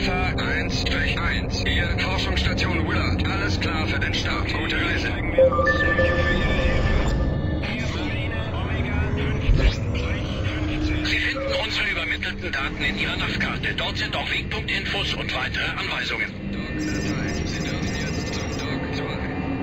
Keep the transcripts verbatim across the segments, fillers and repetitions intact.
Alpha eins eins. Hier, Forschungsstation Willard. Alles klar für den Start. Gute Reise. Sie finden unsere übermittelten Daten in Ihrer Navkarte. Dort sind auch Wegpunktinfos und weitere Anweisungen. Dock drei. Sie dürfen jetzt zum Dock zwei.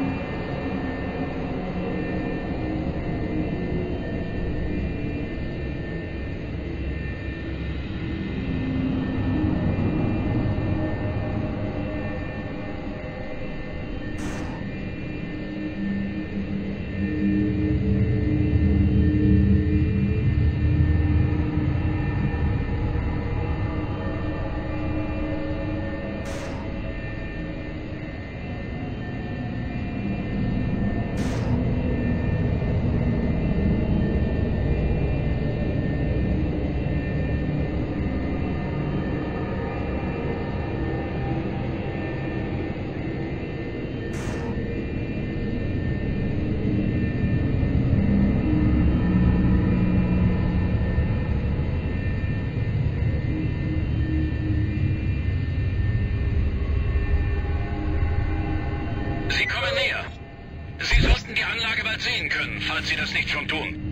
Sie kommen näher. Sie sollten die Anlage bald sehen können, falls Sie das nicht schon tun.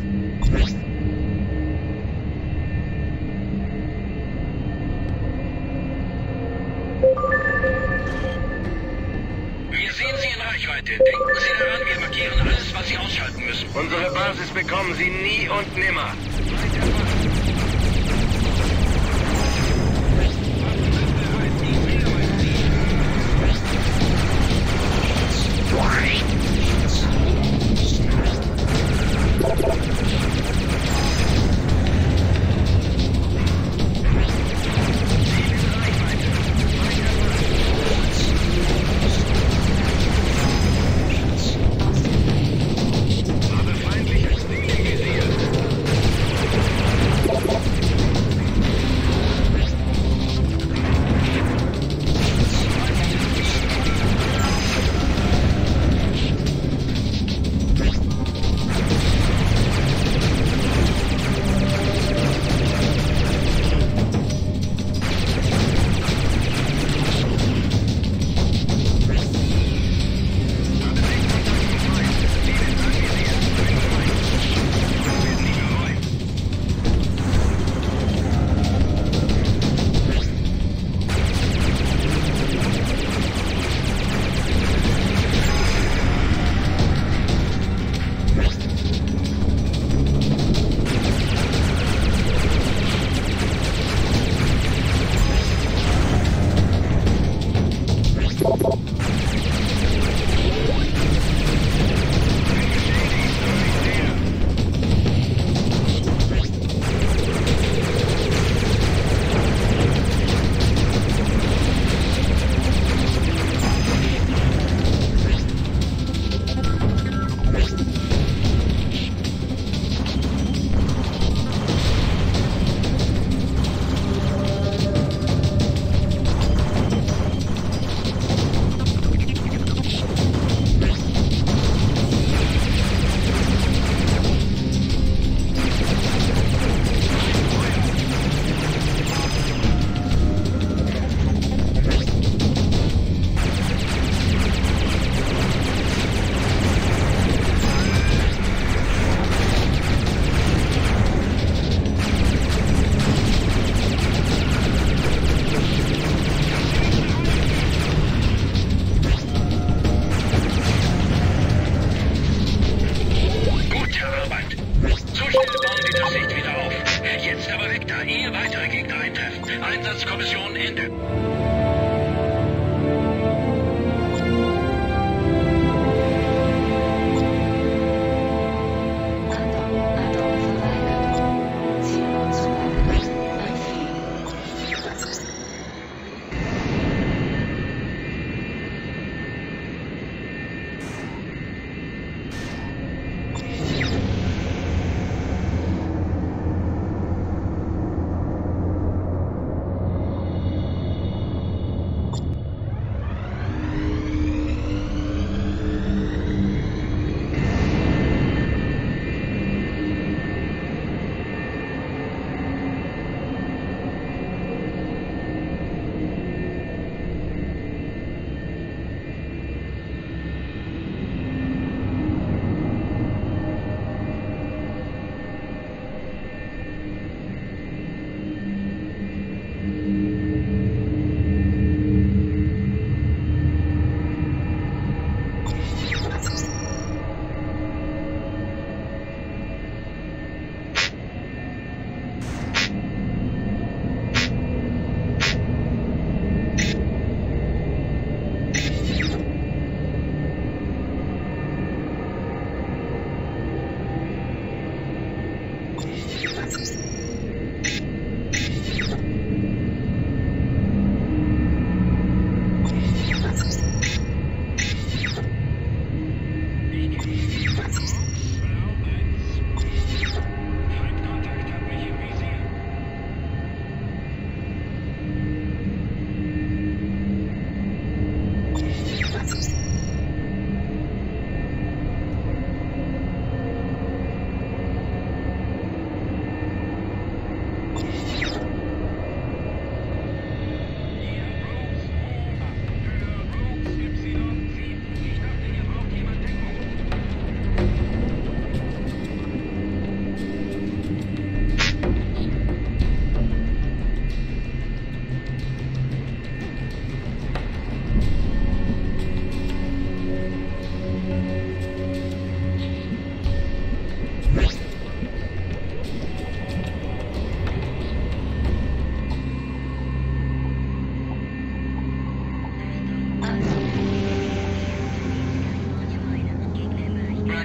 Wir sehen Sie in Reichweite. Denken Sie daran, wir markieren alles, was Sie ausschalten müssen. Unsere Basis bekommen Sie nie und nimmer.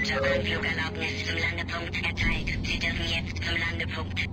Roger, Anflugerlaubnis zum Landepunkt erteilt. Sie dürfen jetzt zum Landepunkt.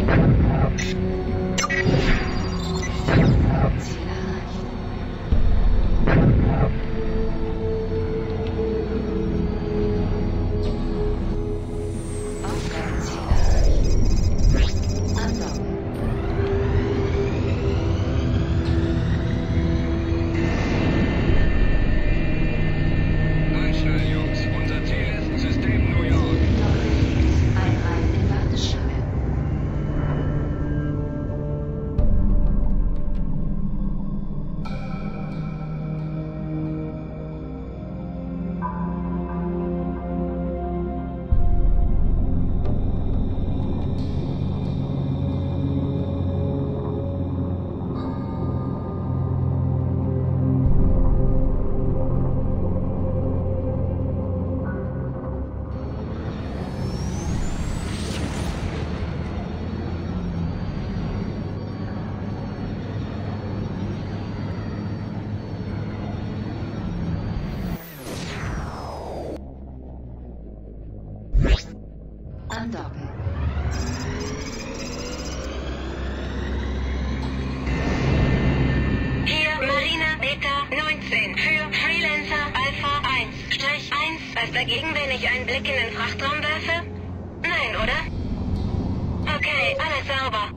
Andocken. Hier Marina Beta neunzehn für Freelancer Alpha eins Strich eins. Was dagegen, wenn ich einen Blick in den Frachtraum werfe? Nein, oder? Okay, alles sauber.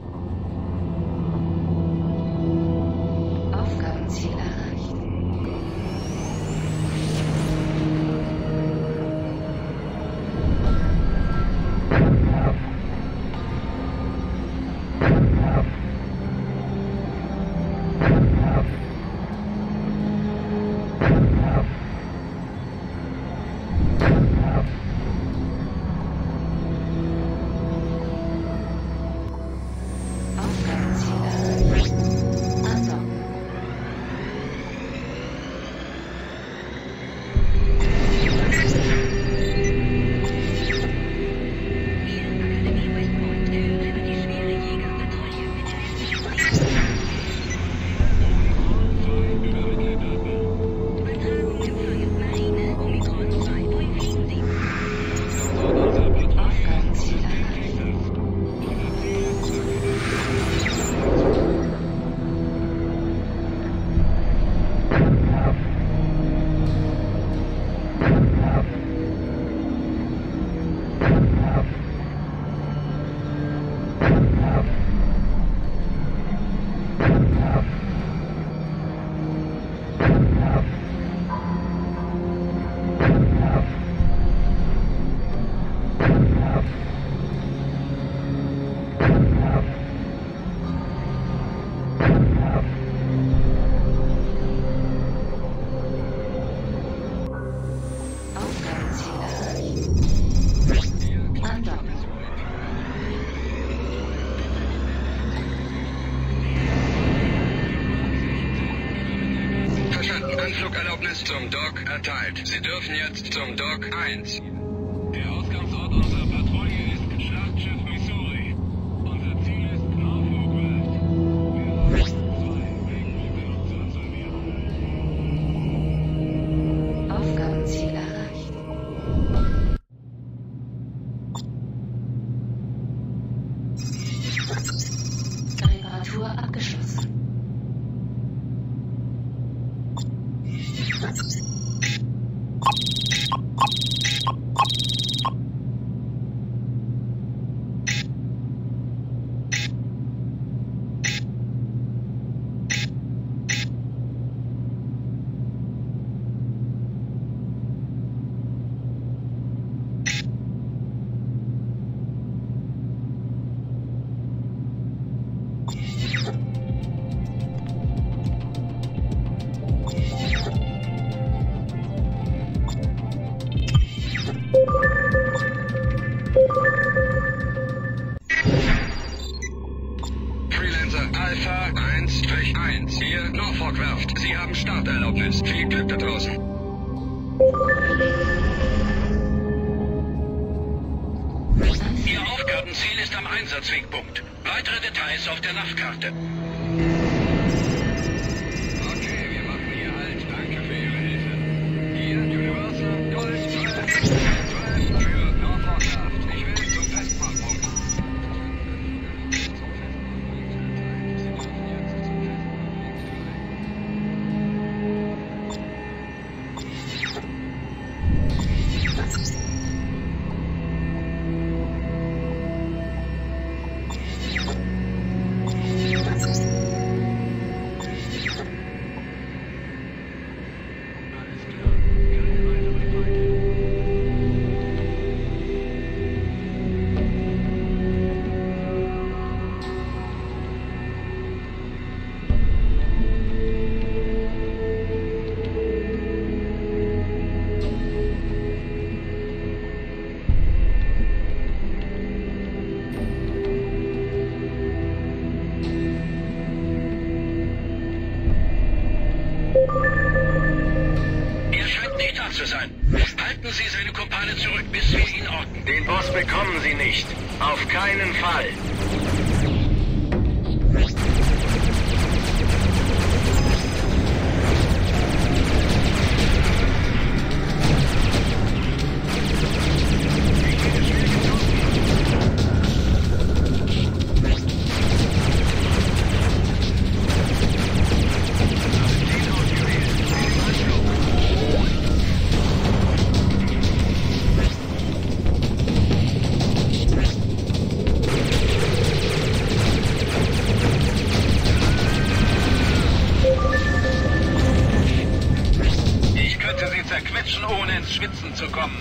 Aufgabenziel erreicht. Anflugerlaubnis zum Dock erteilt. Sie dürfen jetzt zum Dock eins. Der Ausgangsort unserer Patrouille ist Schlachtschiff Missouri. Unser Ziel ist Norfolk World. Wir haben zwei Wegbenutzer absolviert. Aufgabenziel erreicht. Reparatur abgeschlossen. Freelancer Alpha eins eins. Hier Norfolk Werft. Sie haben Starterlaubnis. Viel Glück da draußen. Ihr Aufgabenziel ist am Einsatzwegpunkt. Weitere Details auf der Navkarte. Okay, wir machen hier Halt. Danke für Ihre Hilfe. Hier Universal Gold zwölf für Norfolk Werft. Ich will zum Festmachpunkt. zu sein. Halten Sie seine Kumpane zurück, bis wir ihn orten. Den Boss bekommen Sie nicht. Auf keinen Fall. Zerquetschen, ohne ins Schwitzen zu kommen.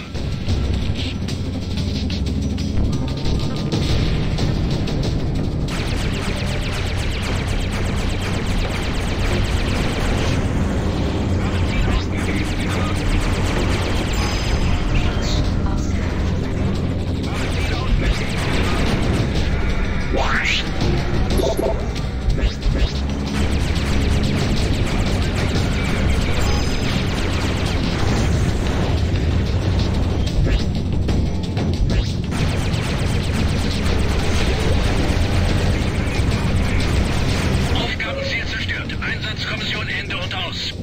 Einsatzkommission Ende und aus.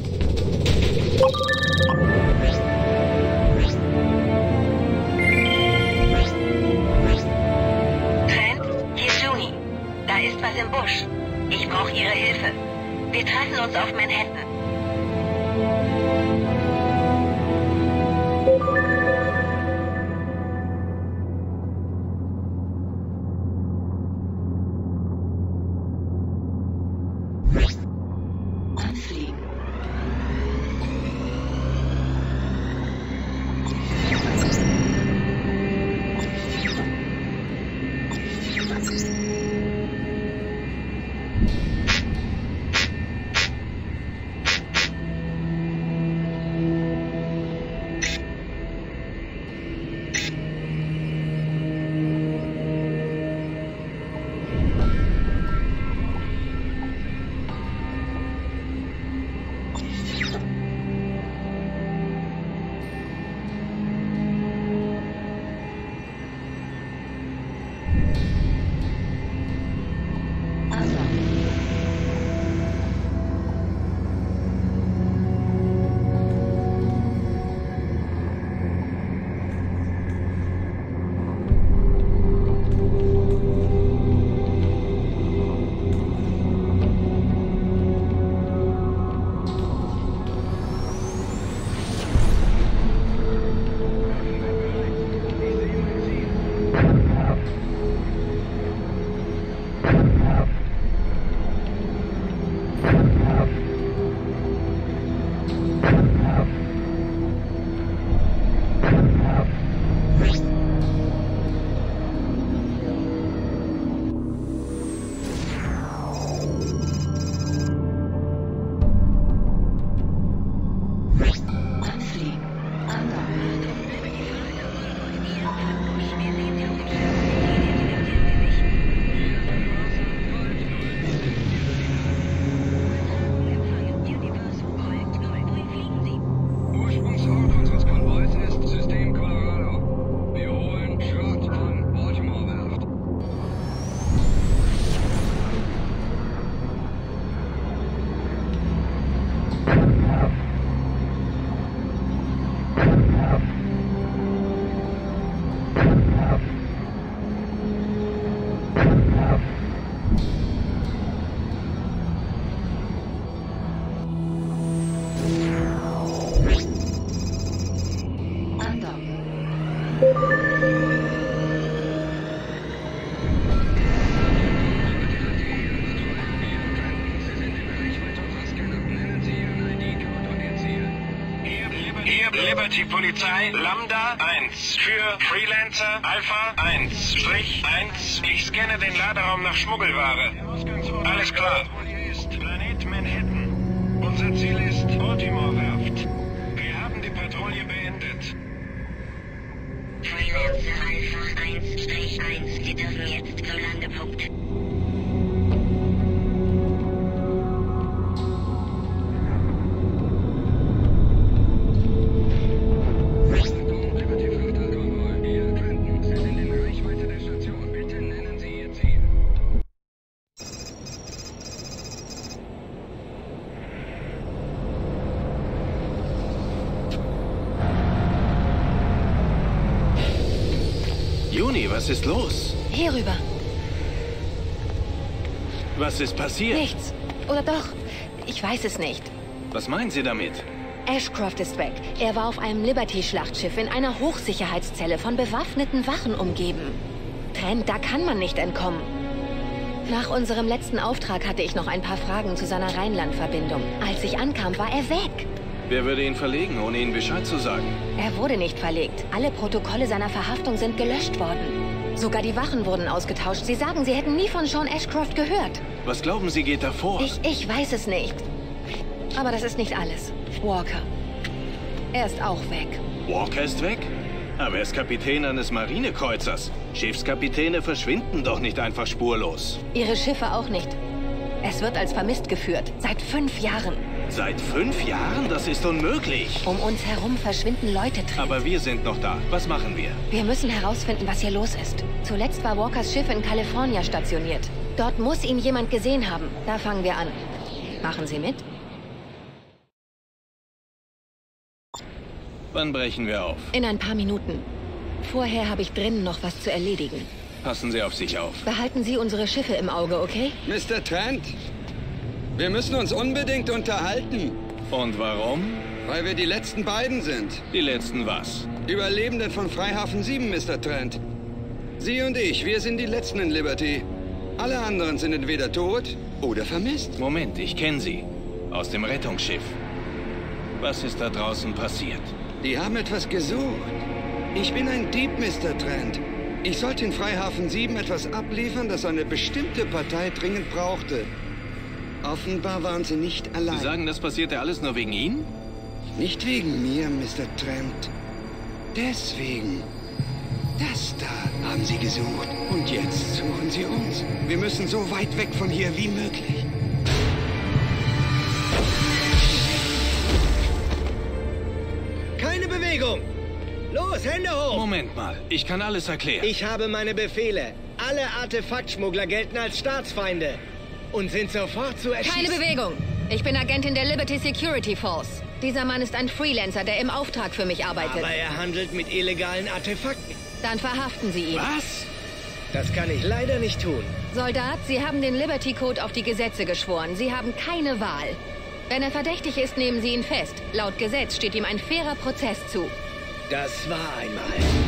Trent, hier ist Juni. Da ist was im Busch. Ich brauche Ihre Hilfe. Wir treffen uns auf Manhattan. Liberty-Polizei, Lambda eins. Für Freelancer, Alpha eins. Strich eins. Ich scanne den Laderaum nach Schmuggelware. Alles klar. Planet Manhattan. Unser Ziel ist Baltimore-Werft. Wir haben die Patrouille beendet. Freelancer Alpha eins Strich eins. Sie dürfen jetzt zum Landepunkt. Was ist los? Hier rüber. Was ist passiert? Nichts. Oder doch? Ich weiß es nicht. Was meinen Sie damit? Ashcroft ist weg. Er war auf einem Liberty-Schlachtschiff in einer Hochsicherheitszelle von bewaffneten Wachen umgeben. Trent, da kann man nicht entkommen. Nach unserem letzten Auftrag hatte ich noch ein paar Fragen zu seiner Rheinland-Verbindung. Als ich ankam, war er weg. Wer würde ihn verlegen, ohne Ihnen Bescheid zu sagen? Er wurde nicht verlegt. Alle Protokolle seiner Verhaftung sind gelöscht worden. Sogar die Wachen wurden ausgetauscht. Sie sagen, sie hätten nie von Sean Ashcroft gehört. Was glauben Sie, geht da vor? Ich, ich weiß es nicht. Aber das ist nicht alles. Walker. Er ist auch weg. Walker ist weg? Aber er ist Kapitän eines Marinekreuzers. Schiffskapitäne verschwinden doch nicht einfach spurlos. Ihre Schiffe auch nicht. Es wird als vermisst geführt. Seit fünf Jahren. Seit fünf Jahren? Das ist unmöglich. Um uns herum verschwinden Leute drin. Aber wir sind noch da. Was machen wir? Wir müssen herausfinden, was hier los ist. Zuletzt war Walkers Schiff in Kalifornien stationiert. Dort muss ihn jemand gesehen haben. Da fangen wir an. Machen Sie mit? Wann brechen wir auf? In ein paar Minuten. Vorher habe ich drinnen noch was zu erledigen. Passen Sie auf sich auf. Behalten Sie unsere Schiffe im Auge, okay? Mister Trent, wir müssen uns unbedingt unterhalten. Und warum? Weil wir die letzten beiden sind. Die letzten was? Überlebenden von Freihafen sieben, Mister Trent. Sie und ich, wir sind die Letzten in Liberty. Alle anderen sind entweder tot oder vermisst. Moment, ich kenne Sie. Aus dem Rettungsschiff. Was ist da draußen passiert? Die haben etwas gesucht. Ich bin ein Dieb, Mister Trent. Ich sollte in Freihafen sieben etwas abliefern, das eine bestimmte Partei dringend brauchte. Offenbar waren sie nicht allein. Sie sagen, das passierte alles nur wegen Ihnen? Nicht wegen mir, Mister Trent. Deswegen. Das da haben sie gesucht. Und jetzt suchen sie uns. Wir müssen so weit weg von hier wie möglich. Keine Bewegung! Los, Hände hoch! Moment mal, ich kann alles erklären. Ich habe meine Befehle. Alle Artefaktschmuggler gelten als Staatsfeinde und sind sofort zu erschießen. Keine Bewegung! Ich bin Agentin der Liberty Security Force. Dieser Mann ist ein Freelancer, der im Auftrag für mich arbeitet. Aber er handelt mit illegalen Artefakten. Dann verhaften Sie ihn. Was? Das kann ich leider nicht tun. Soldat, Sie haben den Liberty Code auf die Gesetze geschworen. Sie haben keine Wahl. Wenn er verdächtig ist, nehmen Sie ihn fest. Laut Gesetz steht ihm ein fairer Prozess zu. Das war einmal.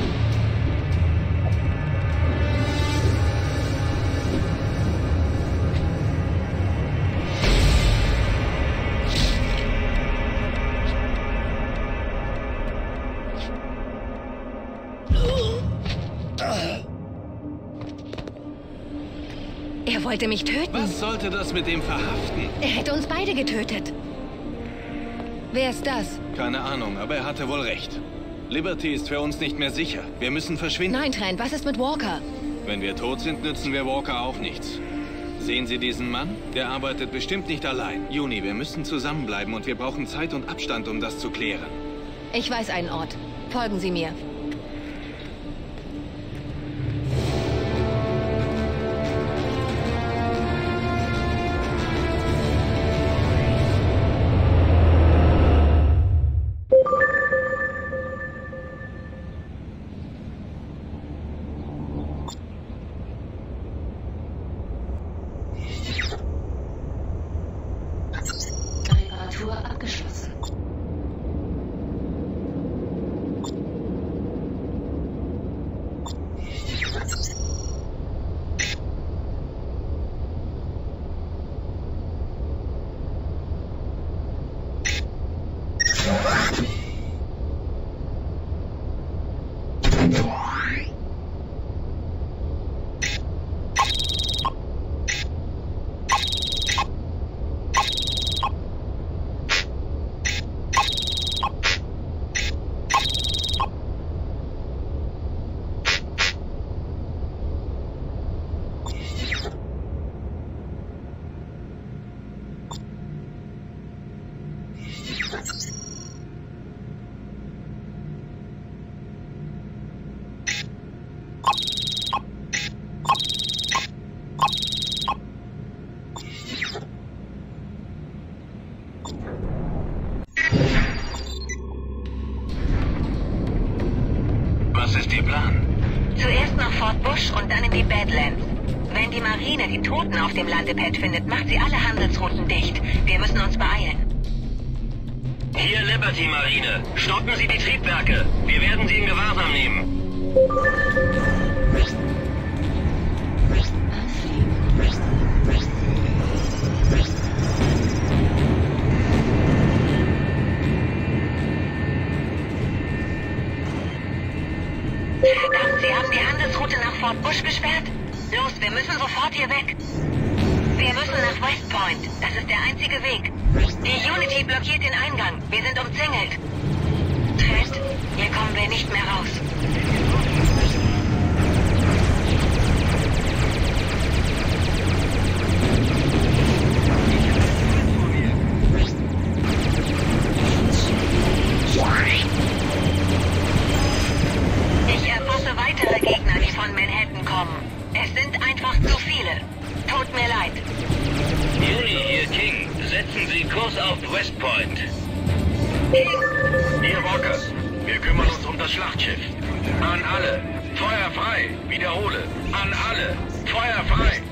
Er wollte mich töten. Was sollte das mit dem Verhaften? Er hätte uns beide getötet. Wer ist das? Keine Ahnung, aber er hatte wohl recht. Liberty ist für uns nicht mehr sicher. Wir müssen verschwinden. Nein, Trent, was ist mit Walker? Wenn wir tot sind, nützen wir Walker auch nichts. Sehen Sie diesen Mann? Der arbeitet bestimmt nicht allein. Juni, wir müssen zusammenbleiben und wir brauchen Zeit und Abstand, um das zu klären. Ich weiß einen Ort. Folgen Sie mir. Reparatur abgeschlossen. Badlands. Wenn die Marine die Toten auf dem Landepad findet, macht sie alle Handelsrouten dicht. Wir müssen uns beeilen. Hier Liberty Marine. Stoppen Sie die Triebwerke. Wir werden Sie in Gewahrsam nehmen. Verdammt, Sie haben die Handelsroute nach Fort Bush gesperrt? Los, wir müssen sofort hier weg. Wir müssen nach West Point. Das ist der einzige Weg. Die Unity blockiert den Eingang. Wir sind umzingelt. Trent, hier kommen wir nicht mehr raus. Ich erfasse weitere Gegner, die von Manhattan kommen. Es sind einfach zu viele. Tut mir leid. Uni, hier King. Setzen Sie Kurs auf West Point. King, Hier Walker. Wir kümmern uns um das Schlachtschiff. An alle. Feuer frei. Wiederhole. An alle. Feuer frei.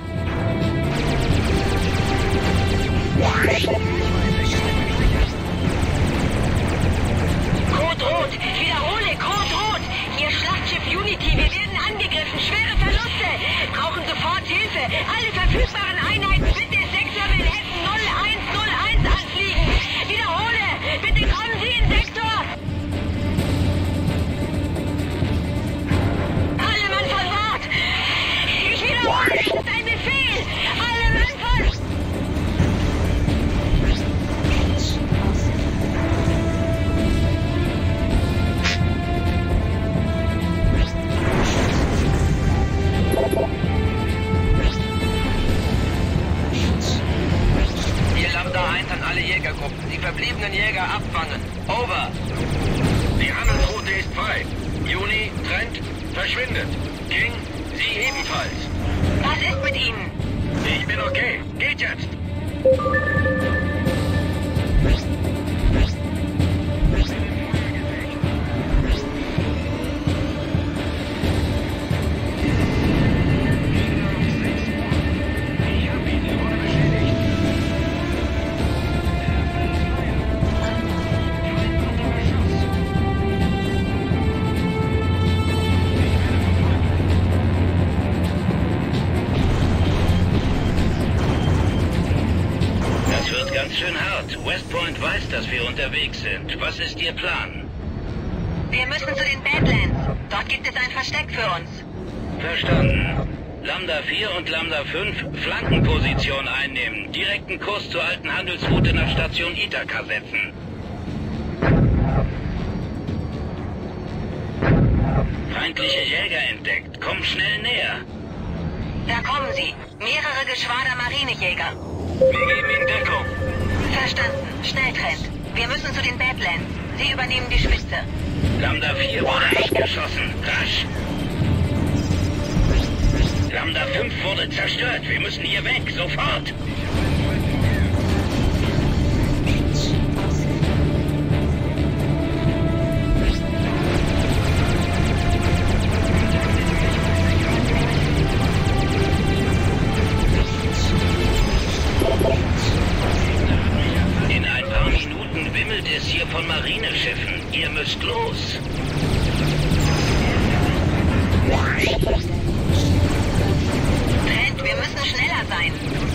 Code Rot. Wiederhole, Code Rot. Hier Schlachtschiff Unity. Wir werden angegriffen. Schwere Verluste. Brauchen sofort Hilfe. Alle verfügbaren Einheiten bitte Sektor Manhattan null eins null eins anfliegen. Wiederhole. Bitte kommen Sie in Sektor. Alle Mann von Bord. Ich wiederhole. Das ist ein Befehl. Alle Mann von... Hier Lambda eins an alle Jägergruppen. Die verbliebenen Jäger abfangen. Over. Die Handelsroute ist frei. Juni, Trent, verschwindet. King, Sie ebenfalls. Was ist mit Ihnen? Ich bin okay. Geht jetzt. Das wird ganz schön hart. West Point weiß, dass wir unterwegs sind. Was ist Ihr Plan? Wir müssen zu den Badlands. Dort gibt es ein Versteck für uns. Verstanden. Lambda vier und Lambda fünf Flankenposition einnehmen. Direkten Kurs zur alten Handelsroute nach Station Ithaka setzen. Feindliche Jäger entdeckt. Komm schnell näher. Da kommen sie. Mehrere Geschwader Marinejäger. Wir geben Ihnen Deckung. Verstanden. Schnell, Trent. Wir müssen zu den Badlands. Sie übernehmen die Spitze. Lambda vier wurde abgeschossen. Rasch. Lambda fünf wurde zerstört. Wir müssen hier weg. Sofort. In ein paar Minuten wimmelt es hier von Marineschiffen. Ihr müsst los. Trent, wir müssen schneller sein.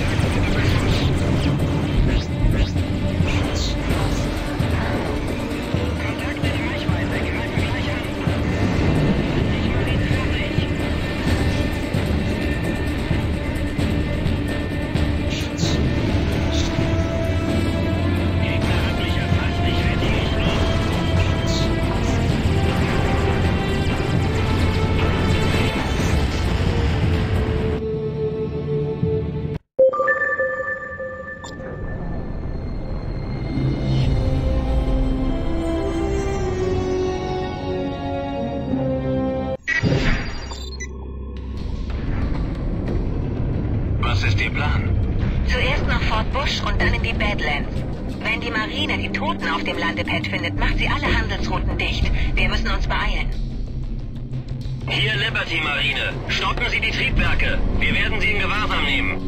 Was ist Ihr Plan? Zuerst nach Fort Bush und dann in die Badlands. Wenn die Marine die Toten auf dem Landepad findet, macht sie alle Handelsrouten dicht. Wir müssen uns beeilen. Hier Liberty Marine. Stoppen Sie die Triebwerke. Wir werden Sie in Gewahrsam nehmen.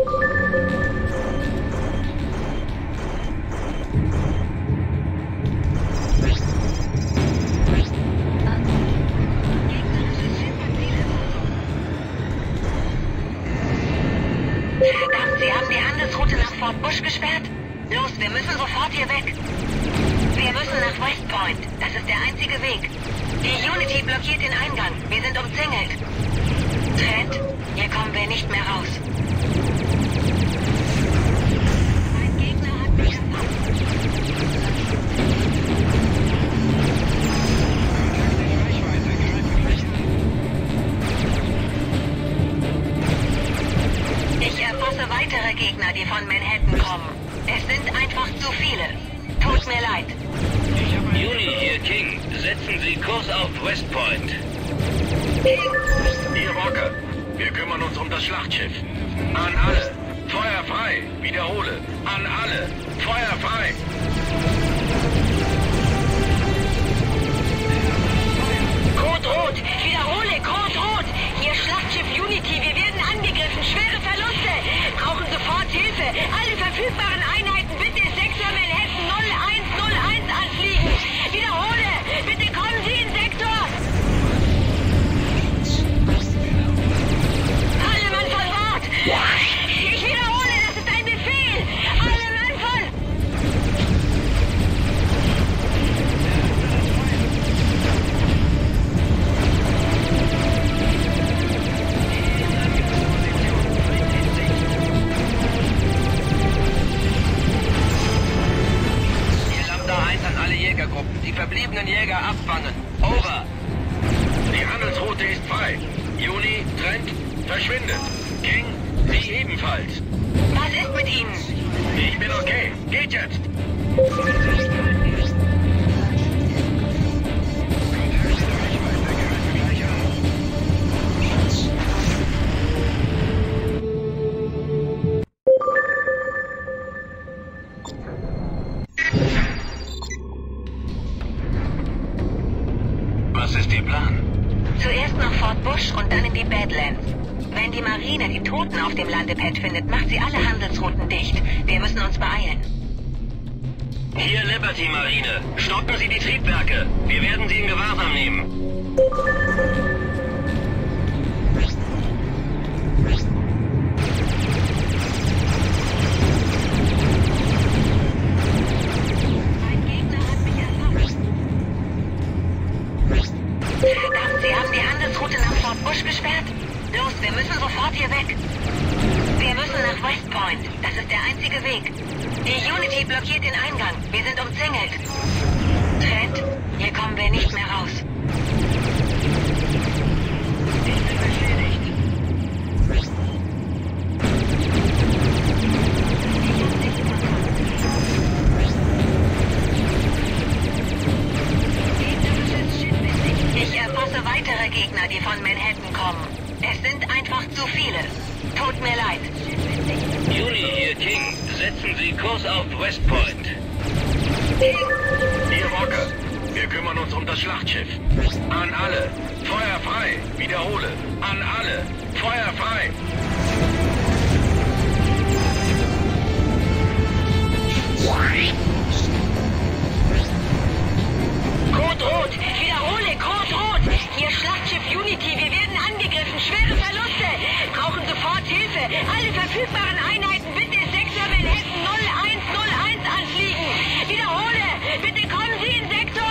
Verdammt, Sie haben die Handelsroute nach Fort Bush gesperrt? Los, wir müssen sofort hier weg. Wir müssen nach West Point. Das ist der einzige Weg. Die Unity blockiert den Eingang. Wir sind umzingelt. Trent, hier kommen wir nicht mehr raus. Mein Gegner hat mich erfasst. Ich erfasse weitere Gegner, die von Manhattan kommen. Es sind einfach zu viele. Tut mir leid. Uni, hier King. Setzen Sie Kurs auf West Point. Hier Walker. Wir kümmern uns um das Schlachtschiff. An alle. Feuer frei. Wiederhole. An alle. Feuer frei. Code Rot. Wiederhole. Code Rot. Hier Schlachtschiff Unity. Wir werden angegriffen. Schwere Verluste. Brauchen sofort Hilfe. Alle verfügbaren Einheiten bitte Sektor Manhattan null eins null eins anfliegen. Wiederhole. Bitte kommen Sie in Sektor. Alle Mann von Bord. Ich wiederhole. Das ist ein Befehl. Alle Mann von... Jägergruppen. Die verbliebenen Jäger abfangen. Over. Die Handelsroute ist frei. Uni, Trent, verschwindet. King, Sie ebenfalls. Was ist mit Ihnen? Ich bin okay. Geht jetzt. Was ist Ihr Plan? Zuerst nach Fort Bush und dann in die Badlands. Wenn die Marine die Toten auf dem Landepad findet, macht sie alle Handelsrouten dicht. Wir müssen uns beeilen. Hier Liberty Marine. Stoppen Sie die Triebwerke. Wir werden Sie in Gewahrsam nehmen. Mein Gegner hat mich erfasst. Verdammt, Sie haben die Handelsroute nach Fort Bush gesperrt? Los, wir müssen sofort hier weg. Wir müssen nach West Point. Das ist der einzige Weg. Die Unity blockiert den Eingang. Wir sind umzingelt. Trent, hier kommen wir nicht mehr raus. Ich bin beschädigt. Ich erfasse weitere Gegner, die von Manhattan kommen. Es sind einfach zu viele. Tut mir leid. Uni, hier King. Setzen Sie Kurs auf West Point. Hier Walker. Wir kümmern uns um das Schlachtschiff. An alle. Feuer frei. Wiederhole. An alle. Feuer frei. Code Rot. Wiederhole. Code Rot. Hier Schlachtschiff Unity. Wir werden angegriffen. Schwere Verluste. Brauchen sofort Hilfe. Alle verfügbaren Einheiten bitte Sektor Manhattan null eins null eins anfliegen. Wiederhole. Bitte kommen Sie in Sektor.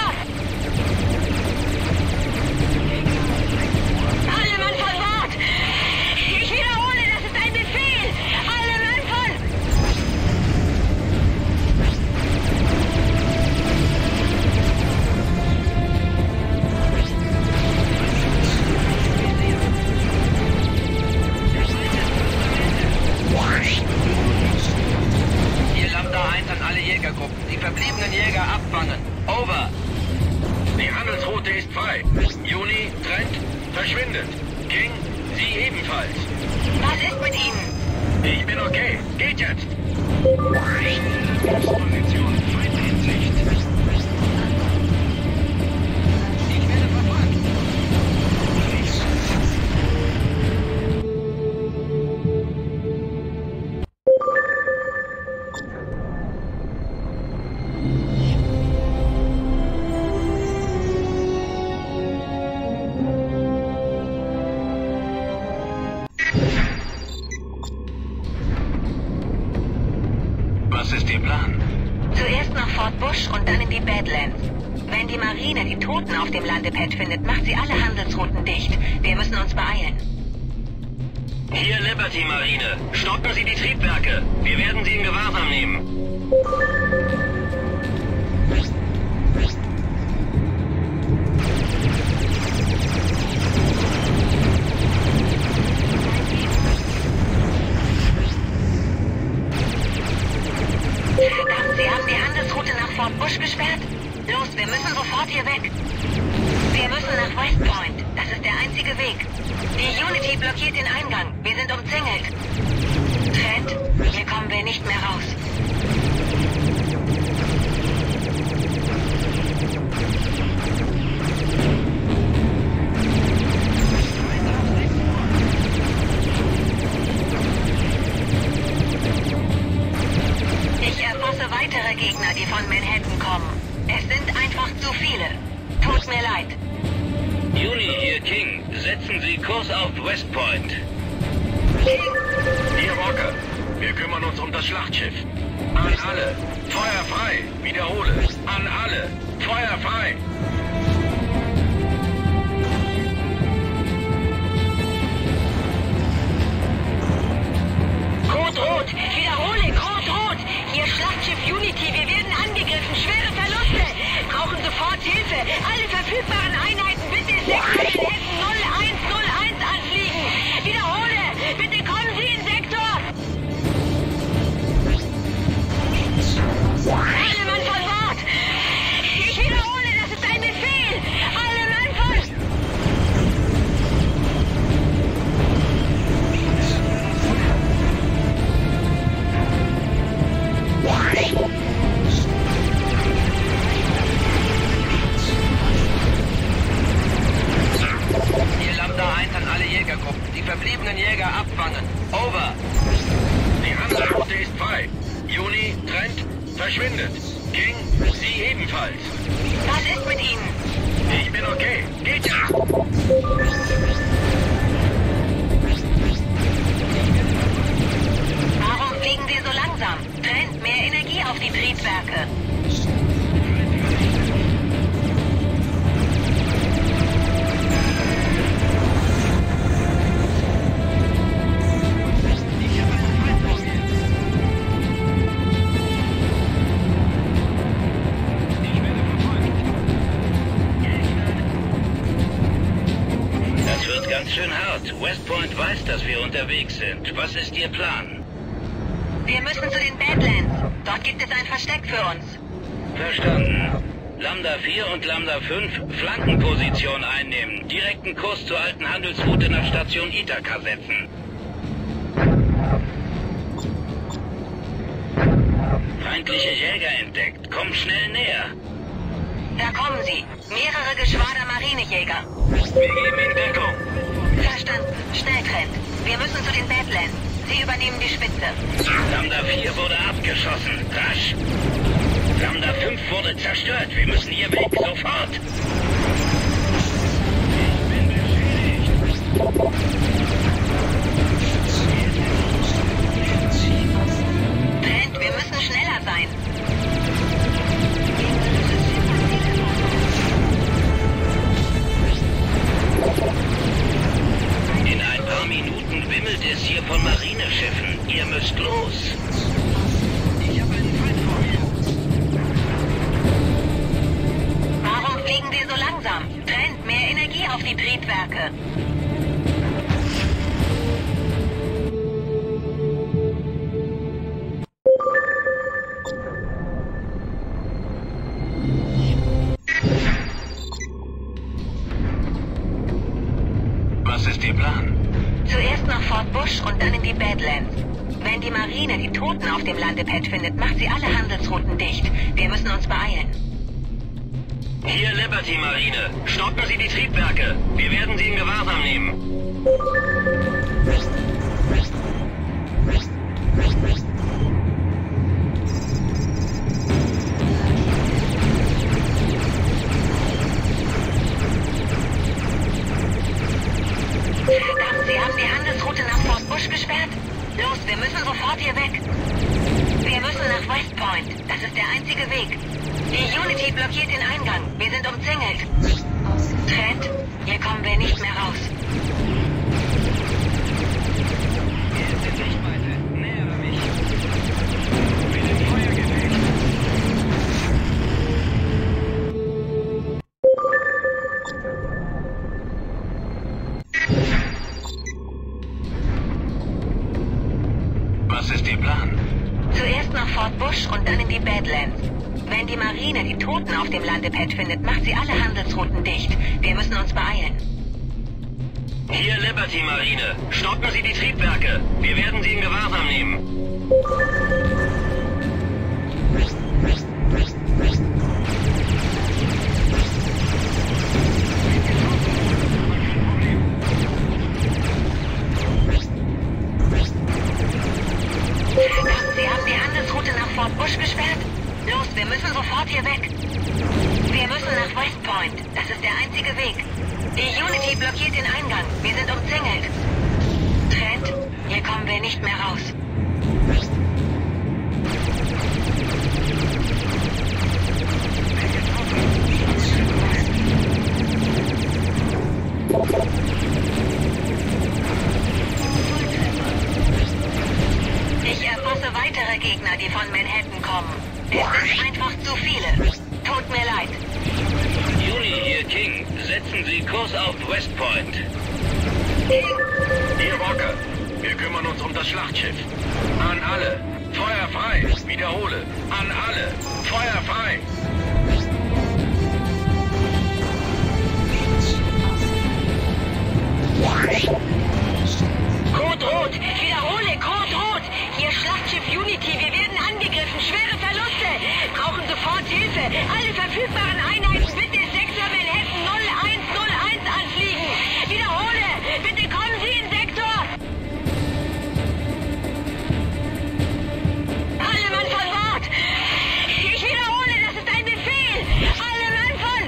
Alle Mann von Bord. Ich wiederhole. Das ist ein Befehl. Alle Mann von... Hier Lambda eins an alle Jägergruppen. Die verbliebenen Jäger abfangen. Over. Die Handelsroute ist frei. Uni, Trent, verschwindet. King, Sie ebenfalls. Was ist mit Ihnen? Ich bin okay. Geht jetzt. Position, Feind in Sicht. Ich werde verfolgt. ist Ihr Plan? Zuerst nach Fort Bush und dann in die Badlands. Wenn die Marine die Toten auf dem Landepad findet, macht sie alle Handelsrouten dicht. Wir müssen uns beeilen. Hier Liberty Marine. Stoppen Sie die Triebwerke. Wir werden Sie in Gewahrsam nehmen. Verdammt, Sie haben die Handelsroute nach Fort Bush gesperrt? Los, wir müssen sofort hier weg. Wir müssen nach West Point. Das ist der einzige Weg. Die Unity blockiert den Eingang. Wir sind umzingelt. Trent, hier kommen wir nicht mehr raus. Ich erfasse weitere Gegner, die von Manhattan kommen. Es sind einfach zu viele. Tut mir leid. Juni, hier King. Setzen Sie Kurs auf West Point. King, Hier Walker. Wir kümmern uns um das Schlachtschiff. An alle. Feuer frei. Wiederhole. An alle. Feuer frei. Code Rot. Wiederhole, Code Rot. Hier Schlachtschiff Unity. Wir werden angegriffen. Schwere Verluste. Brauchen sofort Hilfe. Alle verfügbaren Einheiten bitte in Sektor Manhattan null eins null eins anfliegen. Wiederhole. Bitte kommen Sie in Sektor. Alle Mann von Bord. Ich wiederhole, das ist ein Befehl. Alle Mann von... Hier Lambda eins an alle Jägergruppen. Die verbliebenen Jäger abfangen. Over. Die Handelsroute ist frei. Juni, Trent, verschwindet. King, Sie ebenfalls. Was ist mit Ihnen? Ich bin okay. Geht ja. Warum fliegen wir so langsam? Trent, mehr Energie auf die Triebwerke. Das wird ganz schön hart. West Point weiß, dass wir unterwegs sind. Was ist Ihr Plan? Wir müssen zu den Badlands. Dort gibt es ein Versteck für uns. Verstanden. Lambda vier und Lambda fünf Flankenposition einnehmen. Direkten Kurs zur alten Handelsroute nach Station Ithaka setzen. Feindliche Jäger entdeckt. Komm schnell näher. Da kommen sie. Mehrere Geschwader Marinejäger. Wir geben in Deckung. Verstanden. Schnell, Trent. Wir müssen zu den Badlands. Sie übernehmen die Spitze. Lambda vier wurde abgeschossen. Rasch. Lambda fünf wurde zerstört. Wir müssen hier weg. Sofort. Ich bin beschädigt. Trent, wir müssen schneller sein. In ein paar Minuten wimmelt es hier von Marineschiffen. Ihr müsst los. Ich habe einen Feind vor mir. Warum fliegen wir so langsam? Trent, mehr Energie auf die Triebwerke. Was ist Ihr Plan? Zuerst nach Fort Bush und dann in die Badlands. Wenn die Marine die Toten auf dem Landepad findet, macht sie alle Handelsrouten dicht. Wir müssen uns beeilen. Hier Liberty Marine. Stoppen Sie die Triebwerke. Wir werden Sie in Gewahrsam nehmen. Verdammt, Sie haben die Handelsroute nach Fort Bush gesperrt? Los, wir müssen sofort hier weg. Wir Wir müssen nach West Point. Das ist der einzige Weg. Die Unity blockiert den Eingang. Wir sind umzingelt. Trent, hier kommen wir nicht mehr raus. Hier ist die Sichtweite. Nähere mich. Bin im Feuergefecht. Was ist Ihr Plan? Zuerst nach Fort Bush und dann in die Badlands. Wenn die Marine die Toten auf dem Landepad findet, macht sie alle Handelsrouten dicht. Wir müssen uns beeilen. Hier Liberty Marine. Stoppen Sie die Triebwerke. Wir werden Sie in Gewahrsam nehmen. Sie haben die Handelsroute nach Fort Bush gesperrt? Los, wir müssen sofort hier weg. Wir müssen nach West Point. Das ist der einzige Weg. Die Unity blockiert den Eingang. Wir sind umzingelt. Trent, hier kommen wir nicht mehr raus. Ich erfasse weitere Gegner, die von Manhattan kommen. Es sind einfach zu viele. Tut mir leid. Juni, hier King. Setzen Sie Kurs auf West Point. Hier Walker. Wir kümmern uns um das Schlachtschiff. An alle. Feuer frei. Wiederhole. An alle. Feuer frei. Code Rot! Ich wiederhole, Code Rot! Hier Schlachtschiff Unity, wir werden angegriffen, schwere Verluste! Brauchen sofort Hilfe! Alle verfügbaren Einheiten bitte Sektor Manhattan null eins null eins anfliegen! Wiederhole! Bitte kommen Sie in Sektor! Alle Mann von Bord! Ich wiederhole, das ist ein Befehl! Alle Mann von...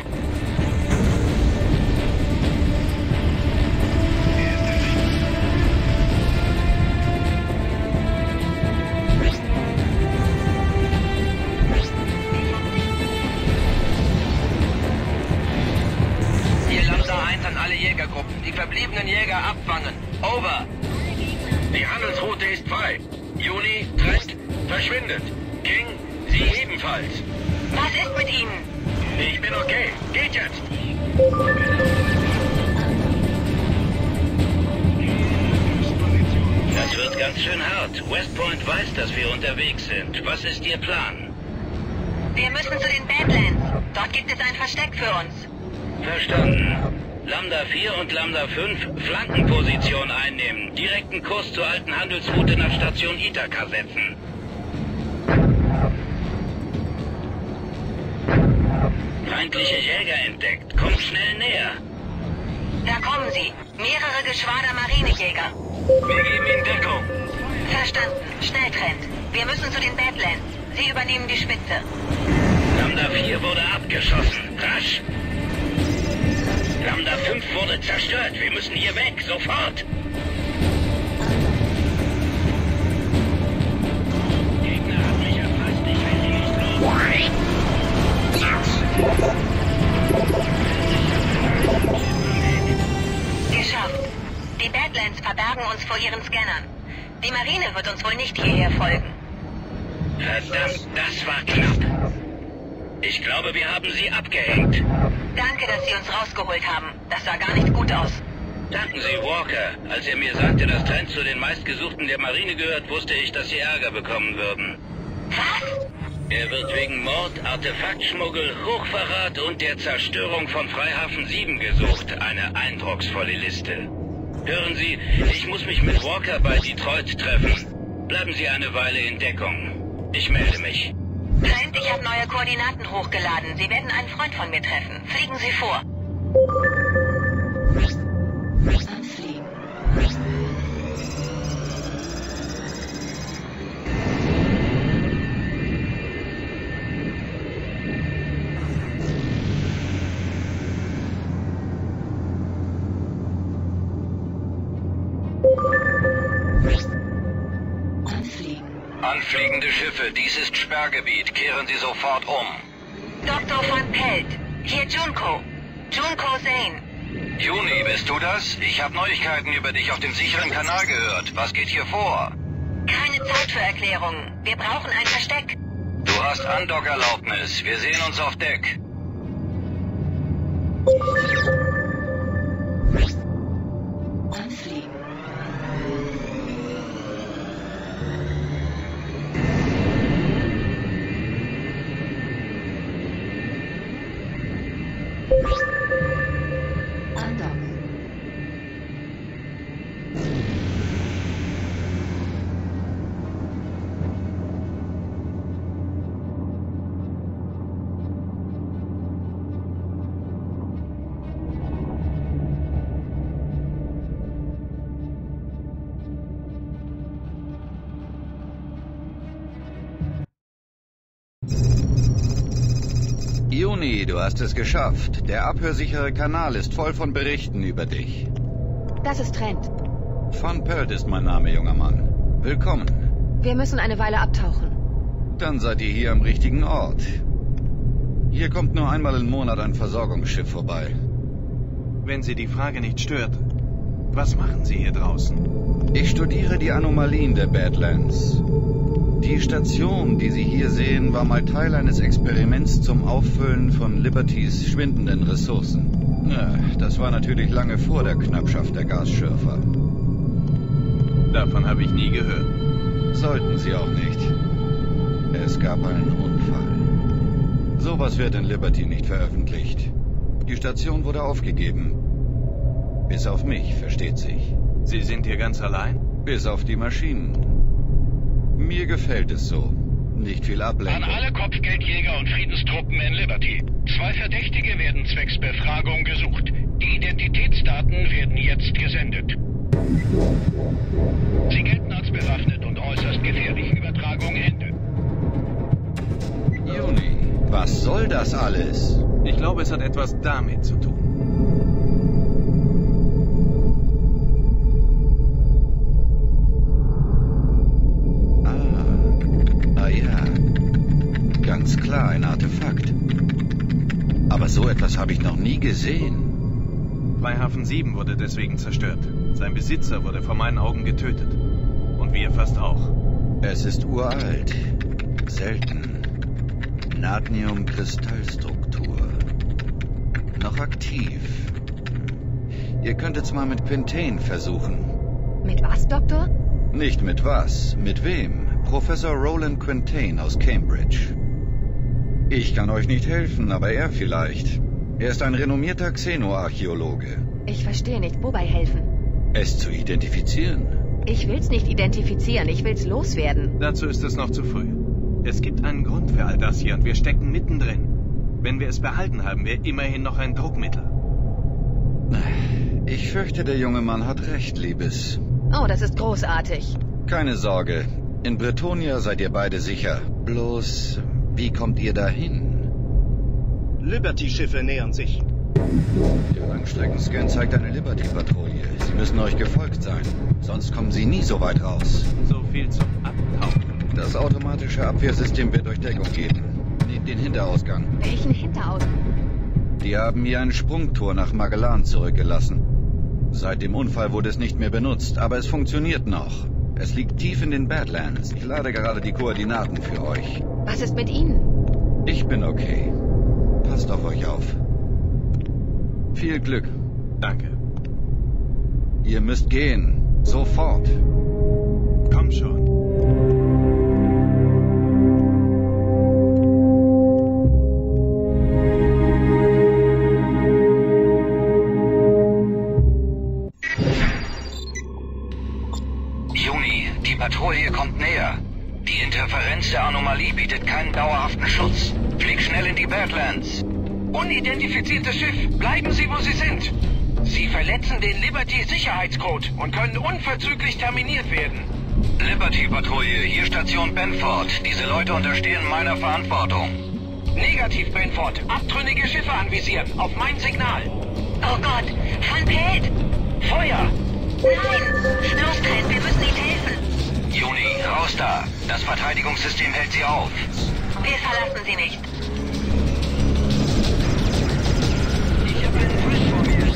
An alle Jägergruppen. Die verbliebenen Jäger abfangen. Over. Die Handelsroute ist frei. Juni, Trent, verschwindet. King, Sie ebenfalls. Was ist mit Ihnen? Ich bin okay. Geht jetzt. Das wird ganz schön hart. West Point weiß, dass wir unterwegs sind. Was ist Ihr Plan? Wir müssen zu den Badlands. Dort gibt es ein Versteck für uns. Verstanden. Lambda vier und Lambda fünf Flankenposition einnehmen. Direkten Kurs zur alten Handelsroute nach Station Ithaka setzen. Feindliche Jäger entdeckt. Kommt schnell näher. Da kommen sie. Mehrere Geschwader Marinejäger. Wir geben Ihnen Deckung. Verstanden. Schnell, Trent. Wir müssen zu den Badlands. Sie übernehmen die Spitze. Lambda vier wurde abgeschossen. Rasch. Lambda fünf wurde zerstört. Wir müssen hier weg. Sofort. Gegner hat mich erfasst. Ich will sie nicht los. Geschafft. Die Badlands verbergen uns vor ihren Scannern. Die Marine wird uns wohl nicht hierher folgen. Verdammt, das war knapp. Ich glaube, wir haben sie abgehängt. Danke, dass Sie uns rausgeholt haben. Das sah gar nicht gut aus. Danken Sie, Walker. Als er mir sagte, dass Trent zu den meistgesuchten der Marine gehört, wusste ich, dass Sie Ärger bekommen würden. Was? Er wird wegen Mord, Artefaktschmuggel, Hochverrat und der Zerstörung von Freihafen sieben gesucht. Eine eindrucksvolle Liste. Hören Sie, ich muss mich mit Walker bei Detroit treffen. Bleiben Sie eine Weile in Deckung. Ich melde mich. Trent, ich habe neue Koordinaten hochgeladen. Sie werden einen Freund von mir treffen. Fliegen Sie vor. Anfliegen. Anfliegen. Anfliegende Schiffe, dies ist Sperrgebiet. Kehren Sie sofort um. Doktor von Pelt, hier Junko. Junko Zane. Juni, bist du das? Ich habe Neuigkeiten über dich auf dem sicheren Kanal gehört. Was geht hier vor? Keine Zeit für Erklärungen. Wir brauchen ein Versteck. Du hast Andockerlaubnis. Wir sehen uns auf Deck. Anfliegen. Andocken. Juni, du hast es geschafft. Der abhörsichere Kanal ist voll von Berichten über dich. Das ist Trent. Von Pelt ist mein Name, junger Mann. Willkommen. Wir müssen eine Weile abtauchen. Dann seid ihr hier am richtigen Ort. Hier kommt nur einmal im Monat ein Versorgungsschiff vorbei. Wenn Sie die Frage nicht stört, was machen Sie hier draußen? Ich studiere die Anomalien der Badlands. Die Station, die Sie hier sehen, war mal Teil eines Experiments zum Auffüllen von Libertys schwindenden Ressourcen. Ja, das war natürlich lange vor der Knappschaft der Gasschürfer. Davon habe ich nie gehört. Sollten Sie auch nicht. Es gab einen Unfall. Sowas wird in Liberty nicht veröffentlicht. Die Station wurde aufgegeben. Bis auf mich, versteht sich. Sie sind hier ganz allein? Bis auf die Maschinen. Mir gefällt es so. Nicht viel Ablenkung. An alle Kopfgeldjäger und Friedenstruppen in Liberty. Zwei Verdächtige werden zwecks Befragung gesucht. Die Identitätsdaten werden jetzt gesendet. Sie gelten als bewaffnet und äußerst gefährlich. Übertragung Ende. Juni, was soll das alles? Ich glaube, es hat etwas damit zu tun. Ganz klar, ein Artefakt. Aber so etwas habe ich noch nie gesehen. Freihafen sieben wurde deswegen zerstört. Sein Besitzer wurde vor meinen Augen getötet. Und wir fast auch. Es ist uralt. Selten. Natrium-Kristallstruktur. Noch aktiv. Ihr könntet's mal mit Quintain versuchen. Mit was, Doktor? Nicht mit was. Mit wem? Professor Roland Quintain aus Cambridge. Ich kann euch nicht helfen, aber er vielleicht. Er ist ein renommierter Xenoarchäologe. Ich verstehe nicht, wobei helfen? Es zu identifizieren. Ich will's nicht identifizieren, ich will's loswerden. Dazu ist es noch zu früh. Es gibt einen Grund für all das hier und wir stecken mittendrin. Wenn wir es behalten, haben wir immerhin noch ein Druckmittel. Ich fürchte, der junge Mann hat recht, Liebes. Oh, das ist großartig. Keine Sorge. In Bretonia seid ihr beide sicher. Bloß, wie kommt ihr dahin? Liberty-Schiffe nähern sich. Der Langstreckenscan zeigt eine Liberty-Patrouille. Sie müssen euch gefolgt sein. Sonst kommen sie nie so weit raus. So viel zum Abtauchen. Das automatische Abwehrsystem wird euch Deckung geben. Nehmt den Hinterausgang. Welchen Hinterausgang? Die haben hier ein Sprungtor nach Magellan zurückgelassen. Seit dem Unfall wurde es nicht mehr benutzt, aber es funktioniert noch. Es liegt tief in den Badlands. Ich lade gerade die Koordinaten für euch. Was ist mit Ihnen? Ich bin okay. Passt auf euch auf. Viel Glück. Danke. Ihr müsst gehen. Sofort. Komm schon. Patrouille kommt näher. Die Interferenz der Anomalie bietet keinen dauerhaften Schutz. Flieg schnell in die Badlands. Unidentifiziertes Schiff. Bleiben Sie, wo Sie sind. Sie verletzen den Liberty-Sicherheitscode und können unverzüglich terminiert werden. Liberty-Patrouille, hier Station Benford. Diese Leute unterstehen meiner Verantwortung. Negativ, Benford. Abtrünnige Schiffe anvisieren. Auf mein Signal. Oh Gott, Van Pelt! Feuer! Nein! Los, Trent, wir müssen ihm helfen. Juni, raus da. Das Verteidigungssystem hält sie auf. Wir verlassen sie nicht. Ich habe einen Threat vor mir.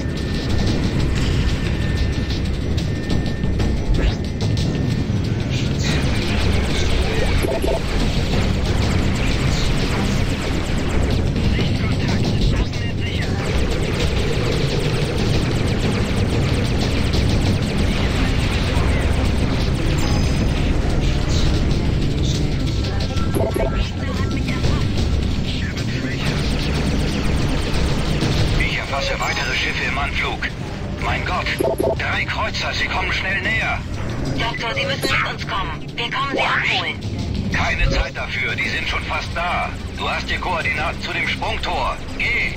Ich erfasse weitere Schiffe im Anflug. Mein Gott, drei Kreuzer, sie kommen schnell näher. Doktor, Sie müssen mit uns kommen. Wir kommen Sie abholen. Keine Zeit dafür, die sind schon fast da. Du hast die Koordinaten zu dem Sprungtor. Geh!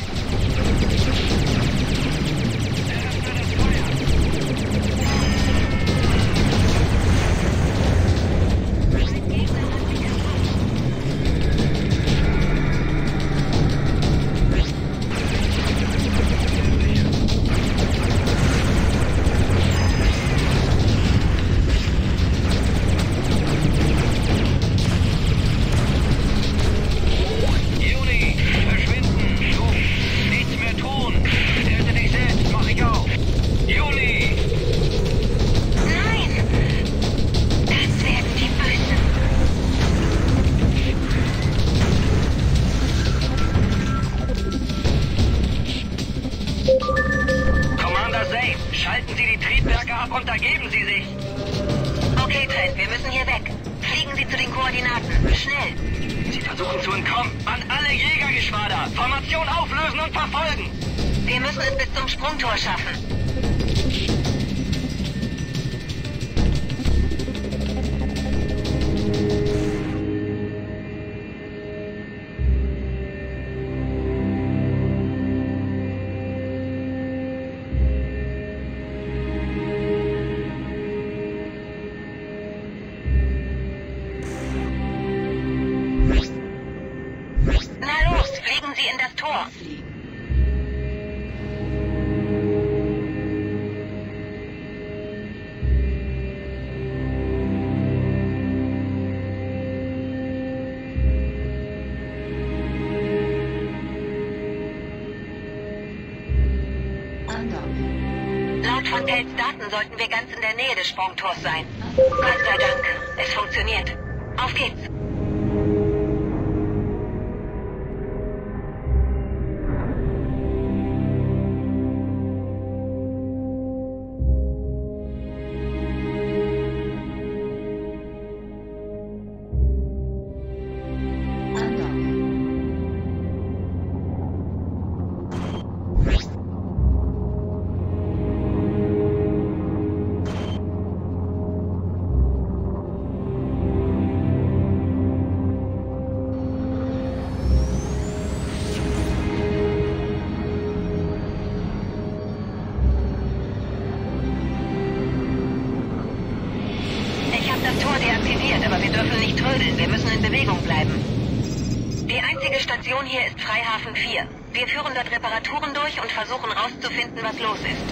Laut von Tells Daten sollten wir ganz in der Nähe des Sprungtors sein. Gott sei Dank, es funktioniert. Auf geht's! Das Tor deaktiviert, aber wir dürfen nicht trödeln. Wir müssen in Bewegung bleiben. Die einzige Station hier ist Freihafen vier. Wir führen dort Reparaturen durch und versuchen rauszufinden, was los ist.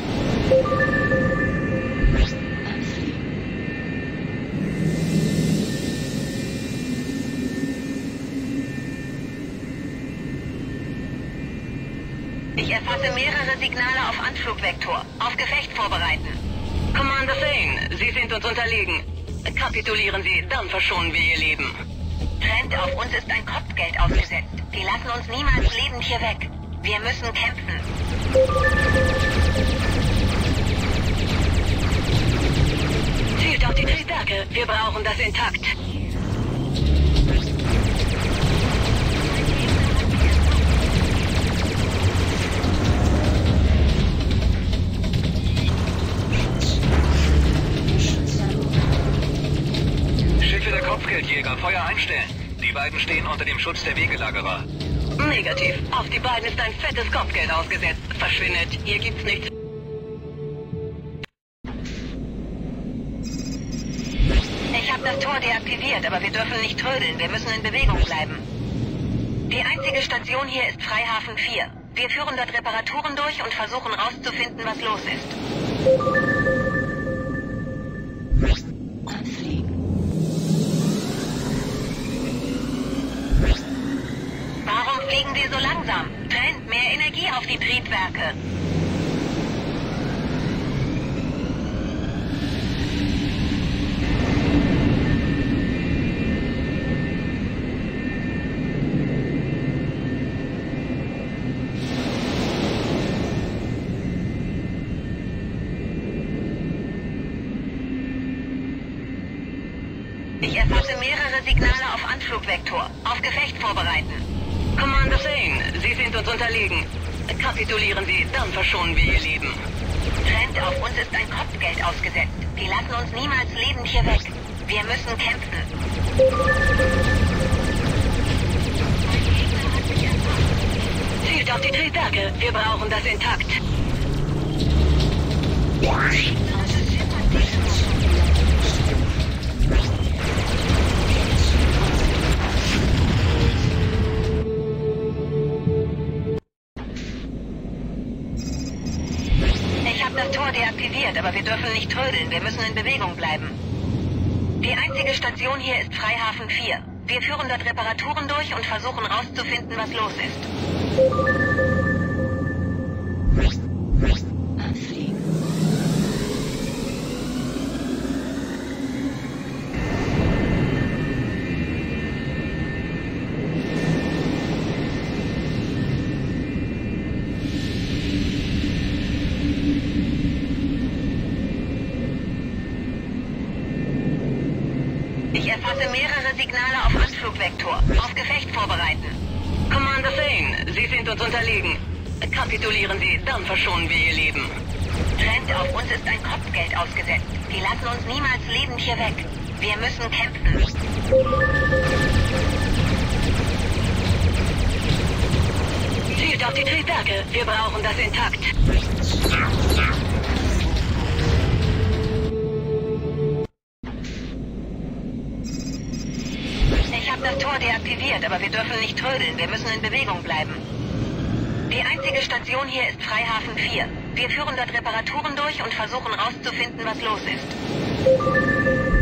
Ich erfasse mehrere Signale auf Anflugvektor. Auf Gefecht vorbereiten. Commander Thane, Sie sind uns unterlegen. Kapitulieren Sie, dann verschonen wir Ihr Leben. Trent, auf uns ist ein Kopfgeld ausgesetzt. Die lassen uns niemals lebend hier weg. Wir müssen kämpfen. Zielt auf die Triebwerke. Wir brauchen das intakt. Kopfgeldjäger, Feuer einstellen. Die beiden stehen unter dem Schutz der Wegelagerer. Negativ. Auf die beiden ist ein fettes Kopfgeld ausgesetzt. Verschwindet. Hier gibt's nichts. Ich habe das Tor deaktiviert, aber wir dürfen nicht trödeln. Wir müssen in Bewegung bleiben. Die einzige Station hier ist Freihafen vier. Wir führen dort Reparaturen durch und versuchen rauszufinden, was los ist. Anfliegen. so langsam. Trent, mehr Energie auf die Triebwerke. Ich erfasse mehrere Signale auf Anflugvektor. Auf Gefecht vorbereiten. Commander Zane, Sie sind uns unterlegen. Kapitulieren Sie, dann verschonen wir Ihr Leben. Trent, auf uns ist ein Kopfgeld ausgesetzt. Die lassen uns niemals lebend hier weg. Wir müssen kämpfen. Zielt auf die Triebwerke. Wir brauchen das intakt. Ich habe das Tor deaktiviert, aber wir dürfen nicht trödeln. Wir müssen in Bewegung bleiben. Die einzige Station hier ist Freihafen vier. Wir führen dort Reparaturen durch und versuchen rauszufinden, was los ist. Ich erfasse mehrere Signale auf Anflugvektor. Auf Gefecht vorbereiten. Commander Zane, Sie sind uns unterlegen. Kapitulieren Sie, dann verschonen wir Ihr Leben. Trent, auf uns ist ein Kopfgeld ausgesetzt. Die lassen uns niemals lebend hier weg. Wir müssen kämpfen. Zielt auf die Triebwerke. Wir brauchen das intakt. Ich habe das Tor deaktiviert, aber wir dürfen nicht trödeln. Wir müssen in Bewegung bleiben. Die einzige Station hier ist Freihafen vier. Wir führen dort Reparaturen durch und versuchen rauszufinden, was los ist.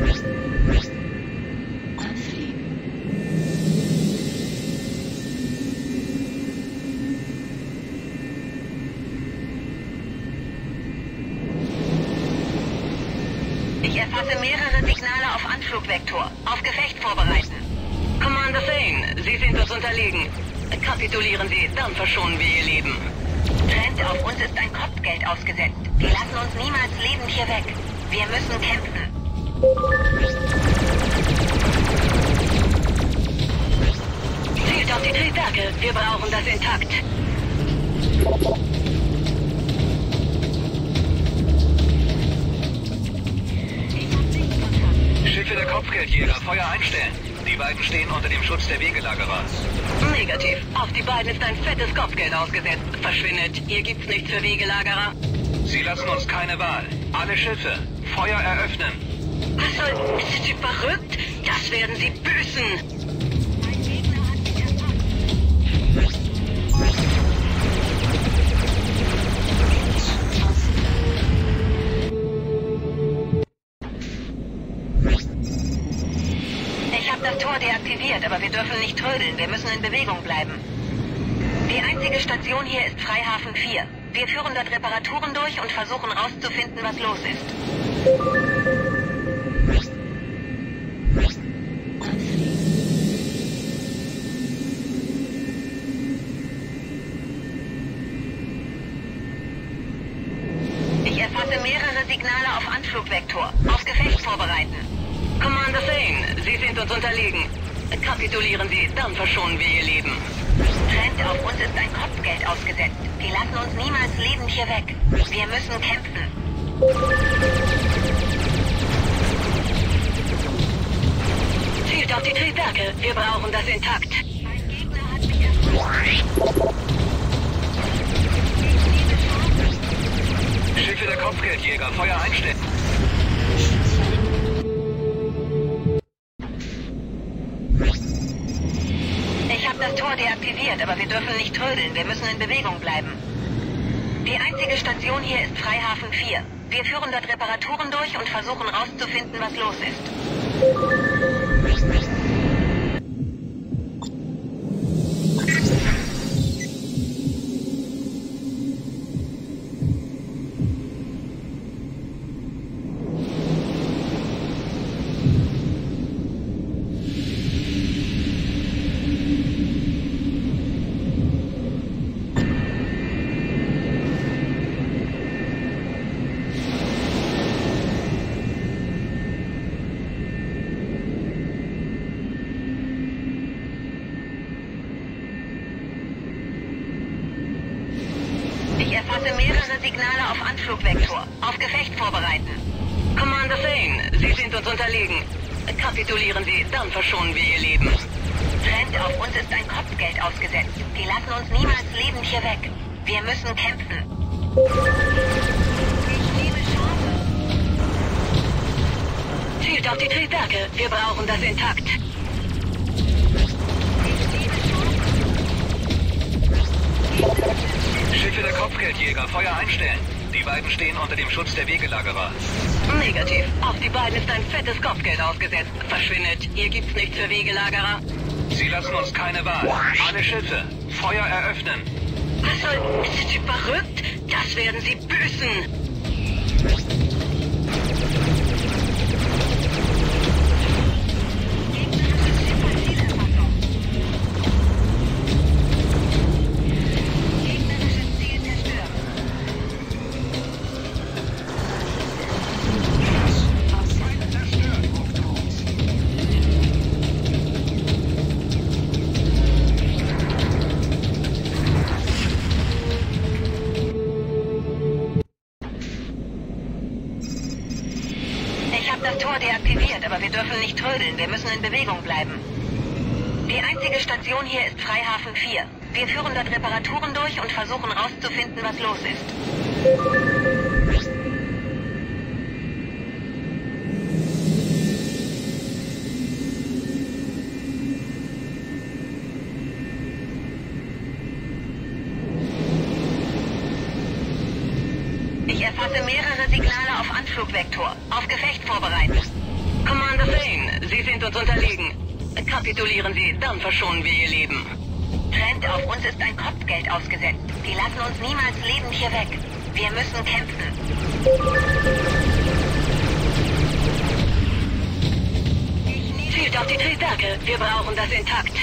Ich erfasse mehrere Signale auf Anflugvektor. Auf Gefecht vorbereiten. Commander Zane, Sie sind uns unterlegen. Kapitulieren Sie, dann verschonen wir Ihr Leben. Trent, auf uns ist ein Kopfgeld ausgesetzt. Die lassen uns niemals lebend hier weg. Wir müssen kämpfen. Zielt auf die Triebwerke. Wir brauchen das intakt. Schiffe der Kopfgeldjäger, Feuer einstellen. Die beiden stehen unter dem Schutz der Wegelagerer. Negativ. Auf die beiden ist ein fettes Kopfgeld ausgesetzt. Verschwindet. Hier gibt's nichts für Wegelagerer. Sie lassen uns keine Wahl. Alle Schiffe, Feuer eröffnen. Was soll... Sind Sie verrückt? Das werden Sie büßen. Das Tor deaktiviert, aber wir dürfen nicht trödeln. Wir müssen in Bewegung bleiben. Die einzige Station hier ist Freihafen vier. Wir führen dort Reparaturen durch und versuchen rauszufinden, was los ist. Ich erfasse mehrere Signale auf Anflugvektor. Auf Gefecht vorbereiten. Commander Zane, Sie sind uns unterlegen. Kapitulieren Sie, dann verschonen wir Ihr Leben. Trent, auf uns ist ein Kopfgeld ausgesetzt. Die lassen uns niemals lebend hier weg. Wir müssen kämpfen. Zielt auf die Triebwerke. Wir brauchen das intakt. Ein Gegner hat mich erfasst. Schiffe der Kopfgeldjäger, Feuer einstellen. Ich habe das Tor deaktiviert, aber wir dürfen nicht trödeln. Wir müssen in Bewegung bleiben. Die einzige Station hier ist Freihafen vier. Wir führen dort Reparaturen durch und versuchen rauszufinden, was los ist. erfasse mehrere Signale auf Anflugvektor. Auf Gefecht vorbereiten. Commander Thane, Sie sind uns unterlegen. Kapitulieren Sie, dann verschonen wir Ihr Leben. Trent, auf uns ist ein Kopfgeld ausgesetzt. Die lassen uns niemals lebend hier weg. Wir müssen kämpfen. Ich nehme Chance. Zielt auf die Triebwerke. Wir brauchen das intakt. Schiffe der Kopfgeldjäger, Feuer einstellen. Die beiden stehen unter dem Schutz der Wegelagerer. Negativ. Auf die beiden ist ein fettes Kopfgeld ausgesetzt. Verschwindet. Hier gibt's nichts für Wegelagerer. Sie lassen uns keine Wahl. Alle Schiffe, Feuer eröffnen. Was soll... Ist Sie verrückt? Das werden Sie büßen. Aber wir dürfen nicht trödeln. Wir müssen in Bewegung bleiben. Die einzige Station hier ist Freihafen vier. Wir führen dort Reparaturen durch und versuchen rauszufinden, was los ist. Ich erfasse mehrere Signale auf Anflugvektor. Auf Gefecht vorbereiten. Commander Thane, Sie sind uns unterlegen. Kapitulieren Sie, dann verschonen wir Ihr Leben. Trent, auf uns ist ein Kopfgeld ausgesetzt. Die lassen uns niemals lebend hier weg. Wir müssen kämpfen. Zielt auf die Triebwerke. Wir brauchen das intakt.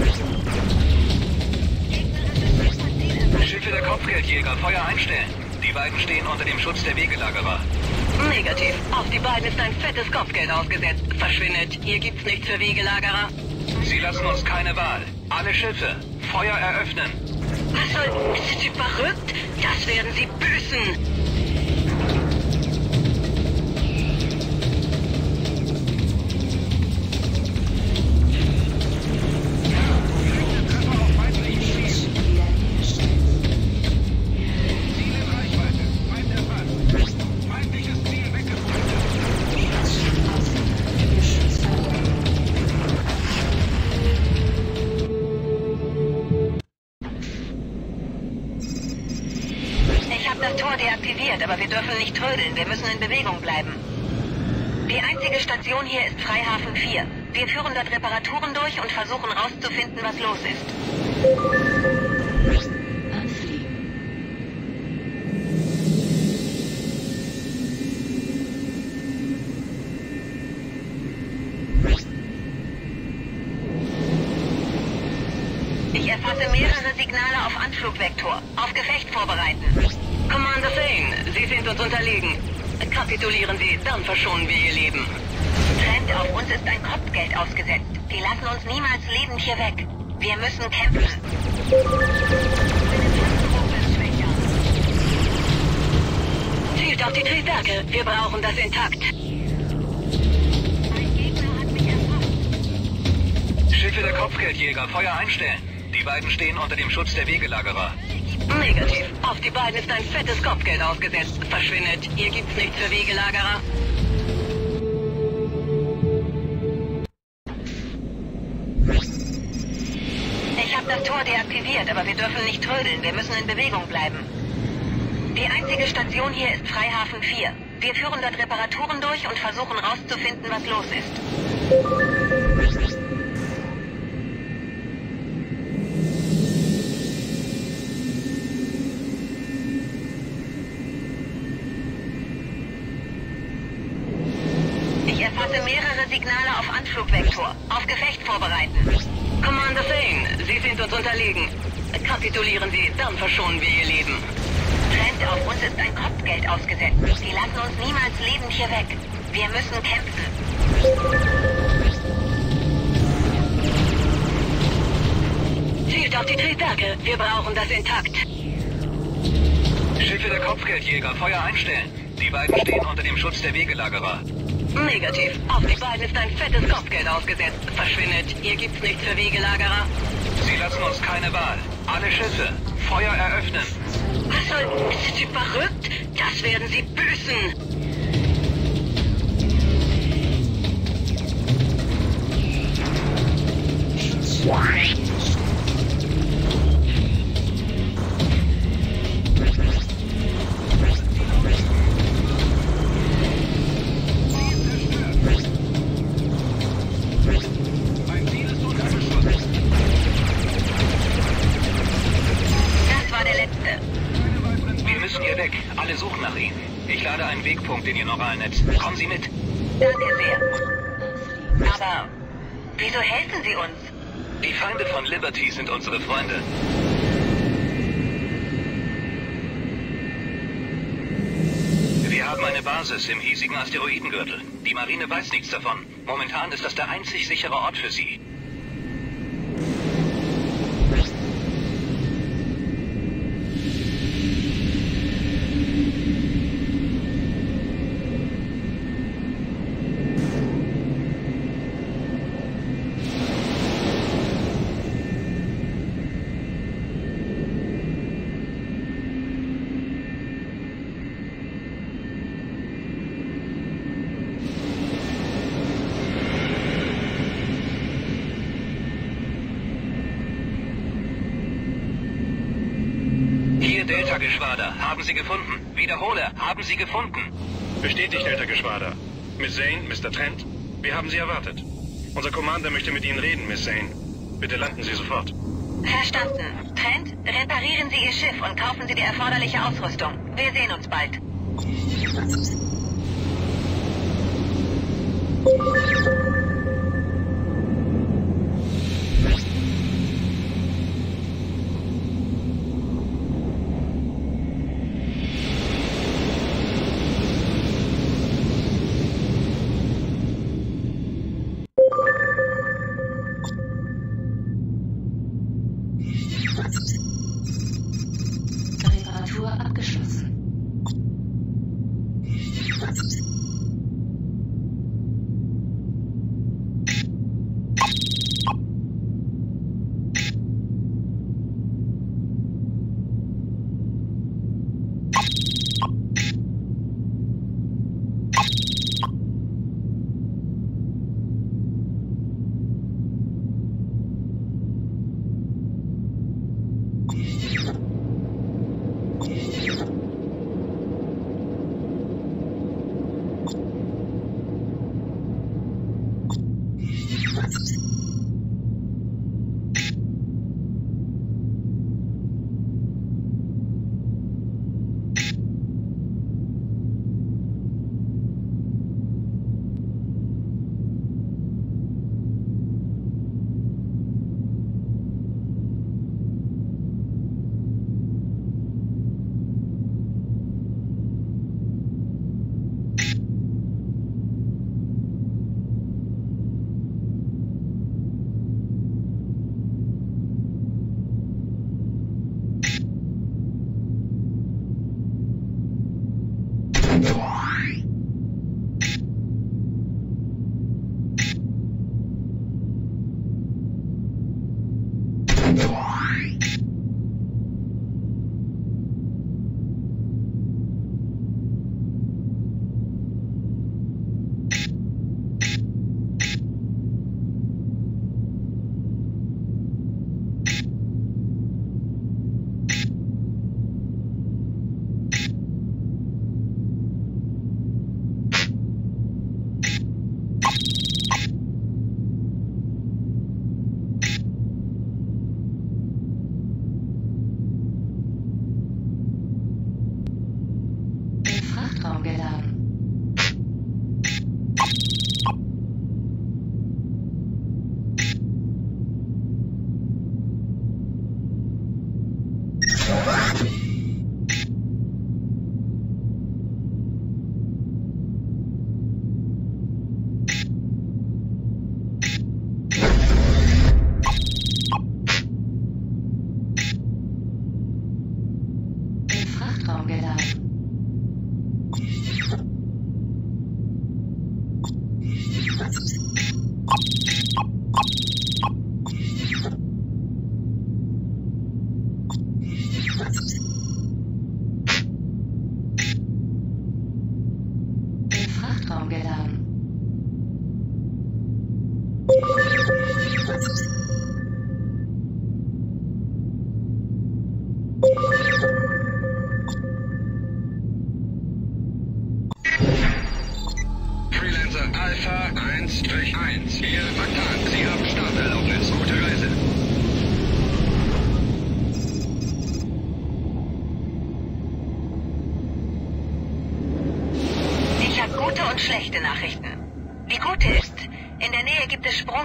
Schiffe der Kopfgeldjäger, Feuer einstellen. Die beiden stehen unter dem Schutz der Wegelagerer. Negativ. Auf die beiden ist ein fettes Kopfgeld ausgesetzt. Verschwindet. Hier gibt's nichts für Wegelagerer. Sie lassen uns keine Wahl. Alle Schiffe, Feuer eröffnen. Was soll... Sind Sie verrückt? Das werden Sie büßen. Deaktiviert, aber wir dürfen nicht trödeln. Wir müssen in Bewegung bleiben. Die einzige Station hier ist Freihafen vier. Wir führen dort Reparaturen durch und versuchen rauszufinden, was los ist. Ich erfasse mehrere Signale auf Anflugvektor. Auf Gefecht vorbereiten. Commander Thane, Sie sind uns unterlegen. Kapitulieren Sie, dann verschonen wir Ihr Leben. Trent, auf uns ist ein Kopfgeld ausgesetzt. Die lassen uns niemals lebend hier weg. Wir müssen kämpfen. Zielt auf die Triebwerke. Wir brauchen das intakt. Ein Gegner hat mich erfasst. Schiffe der Kopfgeldjäger, Feuer einstellen. Die beiden stehen unter dem Schutz der Wegelagerer. Negativ. Auf die beiden ist ein fettes Kopfgeld ausgesetzt. Verschwindet. Hier gibt's nichts für Wegelagerer. Ich habe das Tor deaktiviert, aber wir dürfen nicht trödeln. Wir müssen in Bewegung bleiben. Die einzige Station hier ist Freihafen vier. Wir führen dort Reparaturen durch und versuchen rauszufinden, was los ist. Ich erfasse mehrere Signale auf Anflugvektor. Auf Gefecht vorbereiten. Commander Thane, Sie sind uns unterlegen. Kapitulieren Sie, dann verschonen wir Ihr Leben. Trent, auf uns ist ein Kopfgeld ausgesetzt. Die lassen uns niemals lebend hier weg. Wir müssen kämpfen. Zielt auf die Triebwerke. Wir brauchen das intakt. Schiffe der Kopfgeldjäger, Feuer einstellen. Die beiden stehen unter dem Schutz der Wegelagerer. Negativ. Auf die beiden ist ein fettes Kopfgeld ausgesetzt. Verschwindet. Hier gibt's nichts für Wegelagerer. Sie lassen uns keine Wahl. Alle Schiffe. Feuer eröffnen. Was soll... Sind Sie verrückt? Das werden Sie büßen. Alle suchen nach Ihnen. Ich lade einen Wegpunkt in Ihr Neuralnetz. Kommen Sie mit. Danke sehr. Aber wieso helfen Sie uns? Die Feinde von Liberty sind unsere Freunde. Wir haben eine Basis im hiesigen Asteroidengürtel. Die Marine weiß nichts davon. Momentan ist das der einzig sichere Ort für Sie. Delta-Geschwader, haben Sie gefunden. Wiederhole, haben Sie gefunden. Bestätigt, Delta-Geschwader. Miss Zane, Mister Trent, wir haben Sie erwartet. Unser Commander möchte mit Ihnen reden, Miss Zane. Bitte landen Sie sofort. Verstanden. Trent, reparieren Sie Ihr Schiff und kaufen Sie die erforderliche Ausrüstung. Wir sehen uns bald. Reparatur abgeschlossen.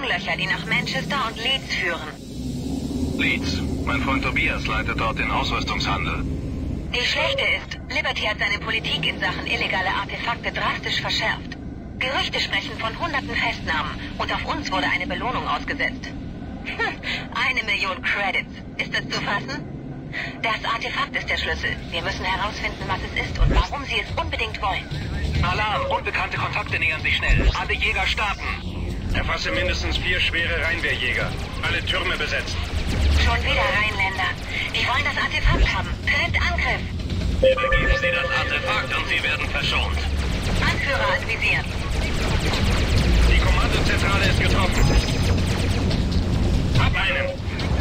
Sprunglöcher, die nach Manchester und Leeds führen. Leeds. Mein Freund Tobias leitet dort den Ausrüstungshandel. Die schlechte ist, Liberty hat seine Politik in Sachen illegale Artefakte drastisch verschärft. Gerüchte sprechen von hunderten Festnahmen und auf uns wurde eine Belohnung ausgesetzt. Hm, eine Million Credits. Ist das zu fassen? Das Artefakt ist der Schlüssel. Wir müssen herausfinden, was es ist und warum sie es unbedingt wollen. Alarm! Unbekannte Kontakte nähern sich schnell. Alle Jäger starten. Erfasse mindestens vier schwere Rheinwehrjäger. Alle Türme besetzt. Schon wieder Rheinländer. Die wollen das Artefakt haben. Trent, Angriff! Übergeben Sie das Artefakt und Sie werden verschont. Anführer anvisiert. Die Kommandozentrale ist getroffen. Hab einen.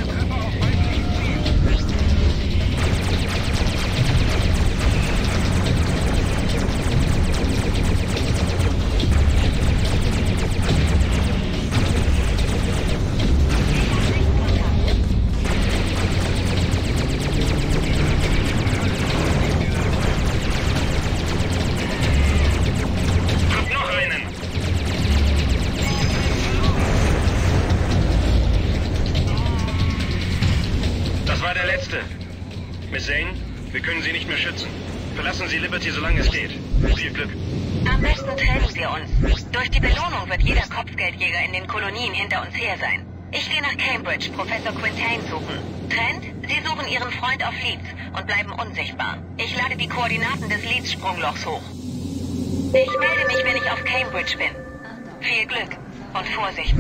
Miss Zane, wir können Sie nicht mehr schützen. Verlassen Sie Liberty, solange es geht. Viel Glück. Am besten trennen wir uns. Durch die Belohnung wird jeder Kopfgeldjäger in den Kolonien hinter uns her sein. Ich gehe nach Cambridge, Professor Quintain suchen. Trent, Sie suchen Ihren Freund auf Leeds und bleiben unsichtbar. Ich lade die Koordinaten des Leeds-Sprunglochs hoch. Ich melde mich, wenn ich auf Cambridge bin. Viel Glück und Vorsicht.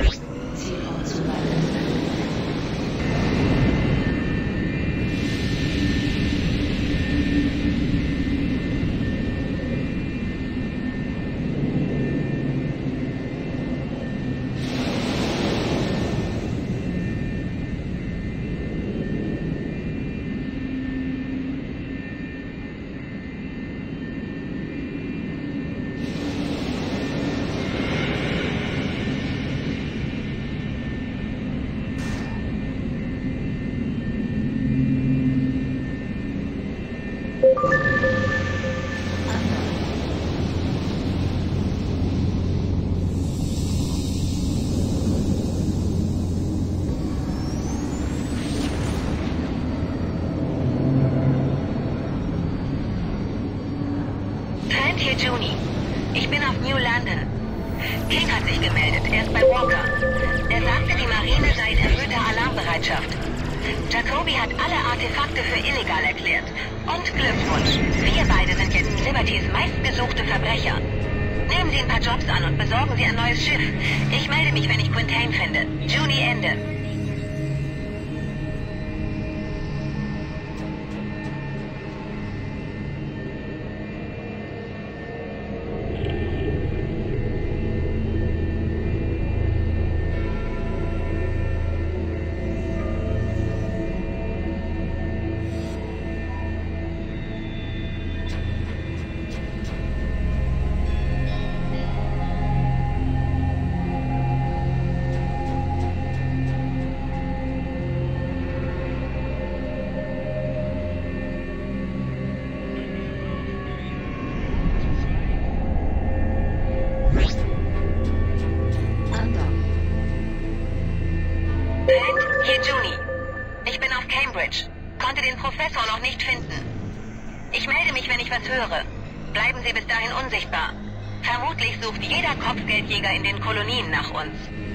Hier Juni. Ich bin auf New London. King hat sich gemeldet. Er ist bei Walker. Er sagte, die Marine sei in erhöhter Alarmbereitschaft. Jacoby hat alle Artefakte für illegal erklärt. Und Glückwunsch. Wir beide sind jetzt Libertys meistgesuchte Verbrecher. Nehmen Sie ein paar Jobs an und besorgen Sie ein neues Schiff. Ich melde mich, wenn ich Quintain finde. Juni Ende. Hier Juni. Ich bin auf Cambridge. Konnte den Professor noch nicht finden. Ich melde mich, wenn ich was höre. Bleiben Sie bis dahin unsichtbar. Vermutlich sucht jeder Kopfgeldjäger in den Kolonien nach uns.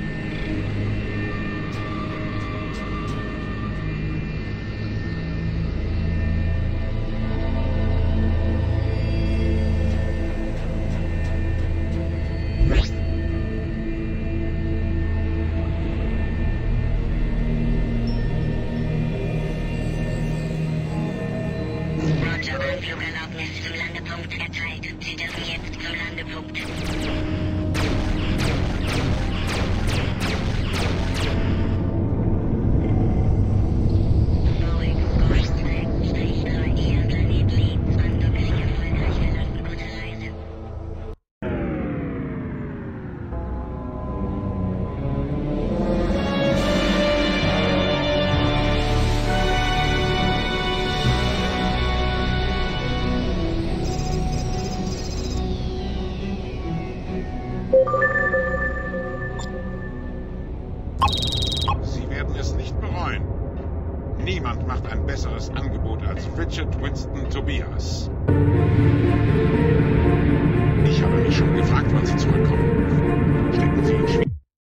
Anflugerlaubnis zum Landepunkt erteilt. Sie dürfen jetzt zum Landepunkt. Niemand macht ein besseres Angebot als Richard Winston Tobias. Ich habe mich schon gefragt, wann Sie zurückkommen. Stecken Sie in Schwierigkeiten.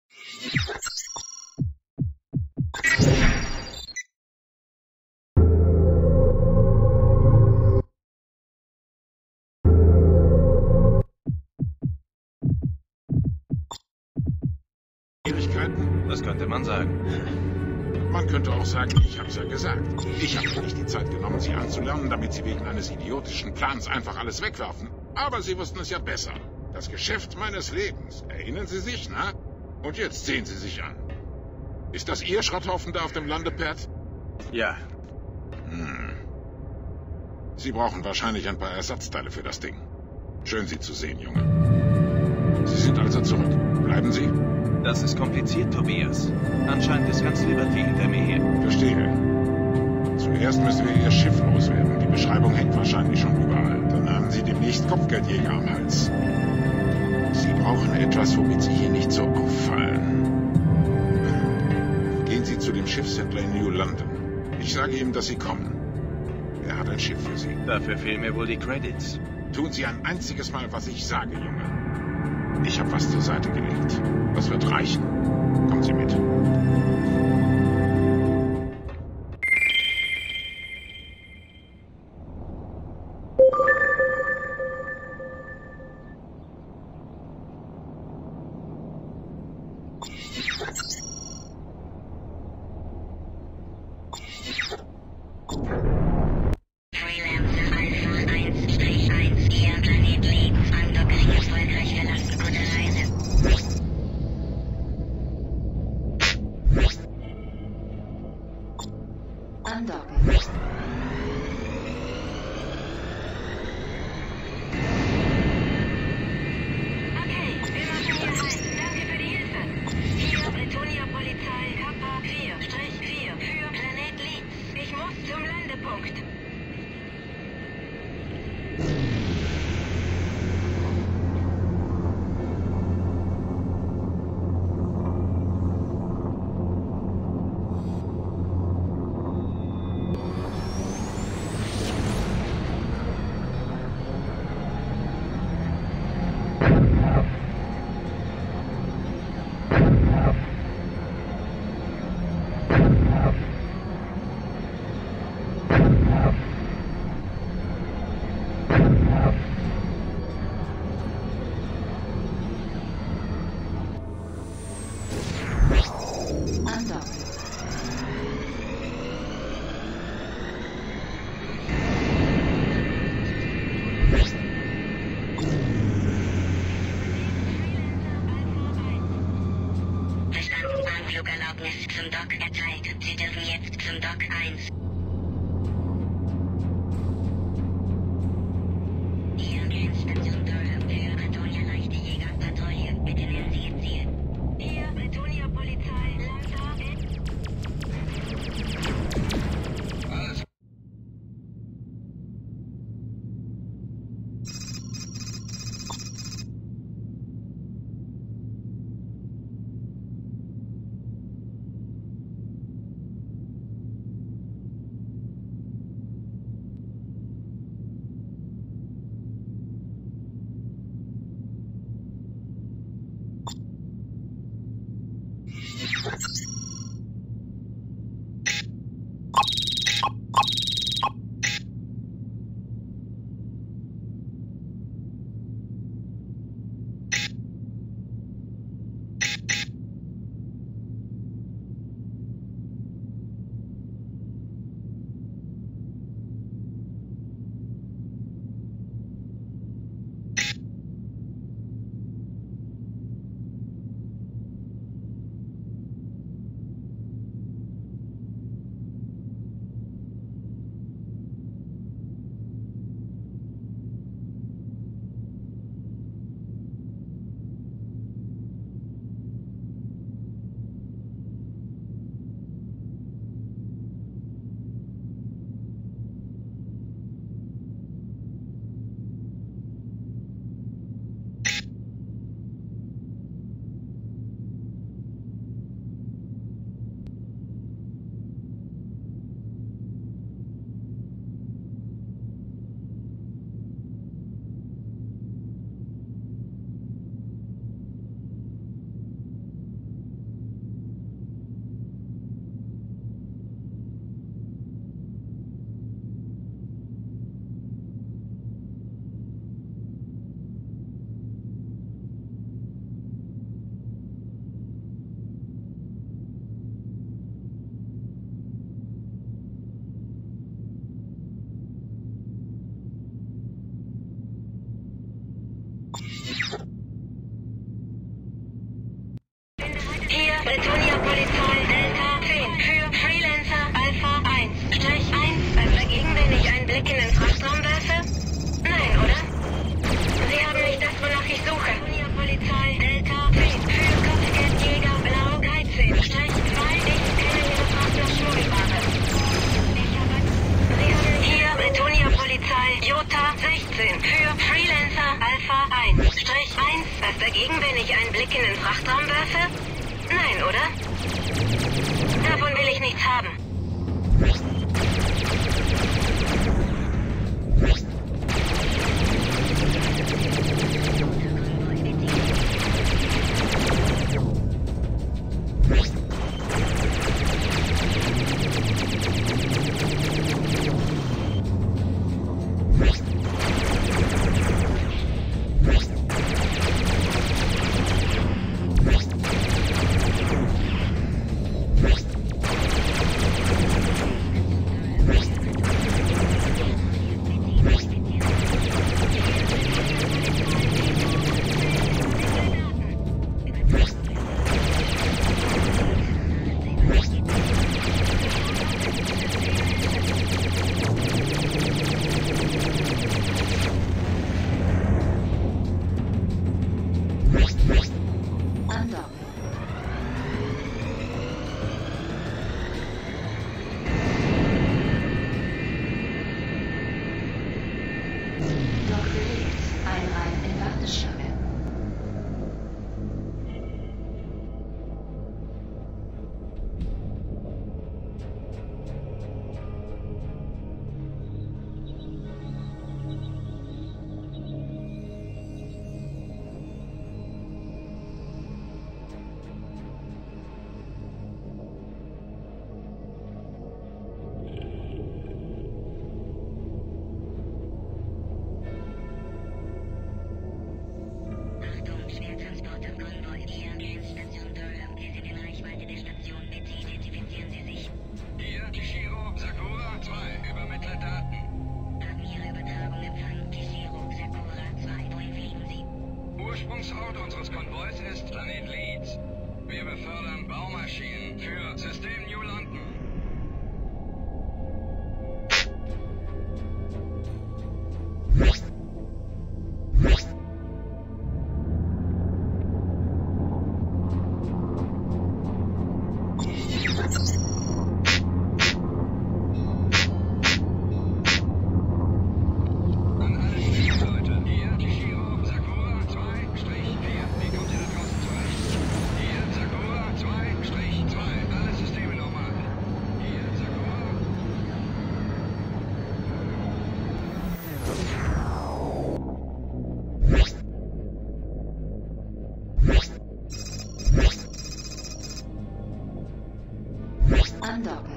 Das könnte man sagen. Man könnte auch sagen, ich hab's ja gesagt. Ich habe mir nicht die Zeit genommen, Sie anzulernen, damit Sie wegen eines idiotischen Plans einfach alles wegwerfen. Aber Sie wussten es ja besser. Das Geschäft meines Lebens. Erinnern Sie sich, na? Und jetzt sehen Sie sich an. Ist das Ihr Schrotthaufen da auf dem Landepad? Ja. Hm. Sie brauchen wahrscheinlich ein paar Ersatzteile für das Ding. Schön, Sie zu sehen, Junge. Sie sind also zurück. Bleiben Sie? Das ist kompliziert, Tobias. Anscheinend ist ganz Liberty hinter mir her. Verstehe. Zuerst müssen wir Ihr Schiff loswerden. Die Beschreibung hängt wahrscheinlich schon überall. Dann haben Sie demnächst Kopfgeldjäger am Hals. Sie brauchen etwas, womit Sie hier nicht so auffallen. Gehen Sie zu dem Schiffshändler in New London. Ich sage ihm, dass Sie kommen. Er hat ein Schiff für Sie. Dafür fehlen mir wohl die Credits. Tun Sie ein einziges Mal, was ich sage, Junge. Ich habe was zur Seite gelegt. Das wird reichen. Kommen Sie mit. Zum Dock erteilt. Sie dürfen jetzt zum Dock eins. Hier Grenzstation Durham für Antonia leichte Jägerpatrouille. Bitte nehmen Sie Ihr Ziel. Hier Antonia Polizei. Lambda. Betonia Polizei Delta zehn für Freelancer Alpha eins Strich eins. Was dagegen, wenn ich einen Blick in den Frachtraum werfe? Nein, oder? Sie haben nicht das, wonach ich suche. Betonia Polizei Delta zehn für Kopfgeldjäger Blau dreizehn Strich zwei. Ich kenne Ihre Partner-Schmuggelware. Ich habe... Sie haben hier Betonia Polizei Jota sechzehn für Freelancer Alpha eins Strich eins. Was dagegen, wenn ich einen Blick in den Frachtraum werfe? Nein, oder? Davon will ich nichts haben. Ursprungsort unseres Konvois ist Planet Leeds. Wir befördern Baumaschinen für System New London. Andocken.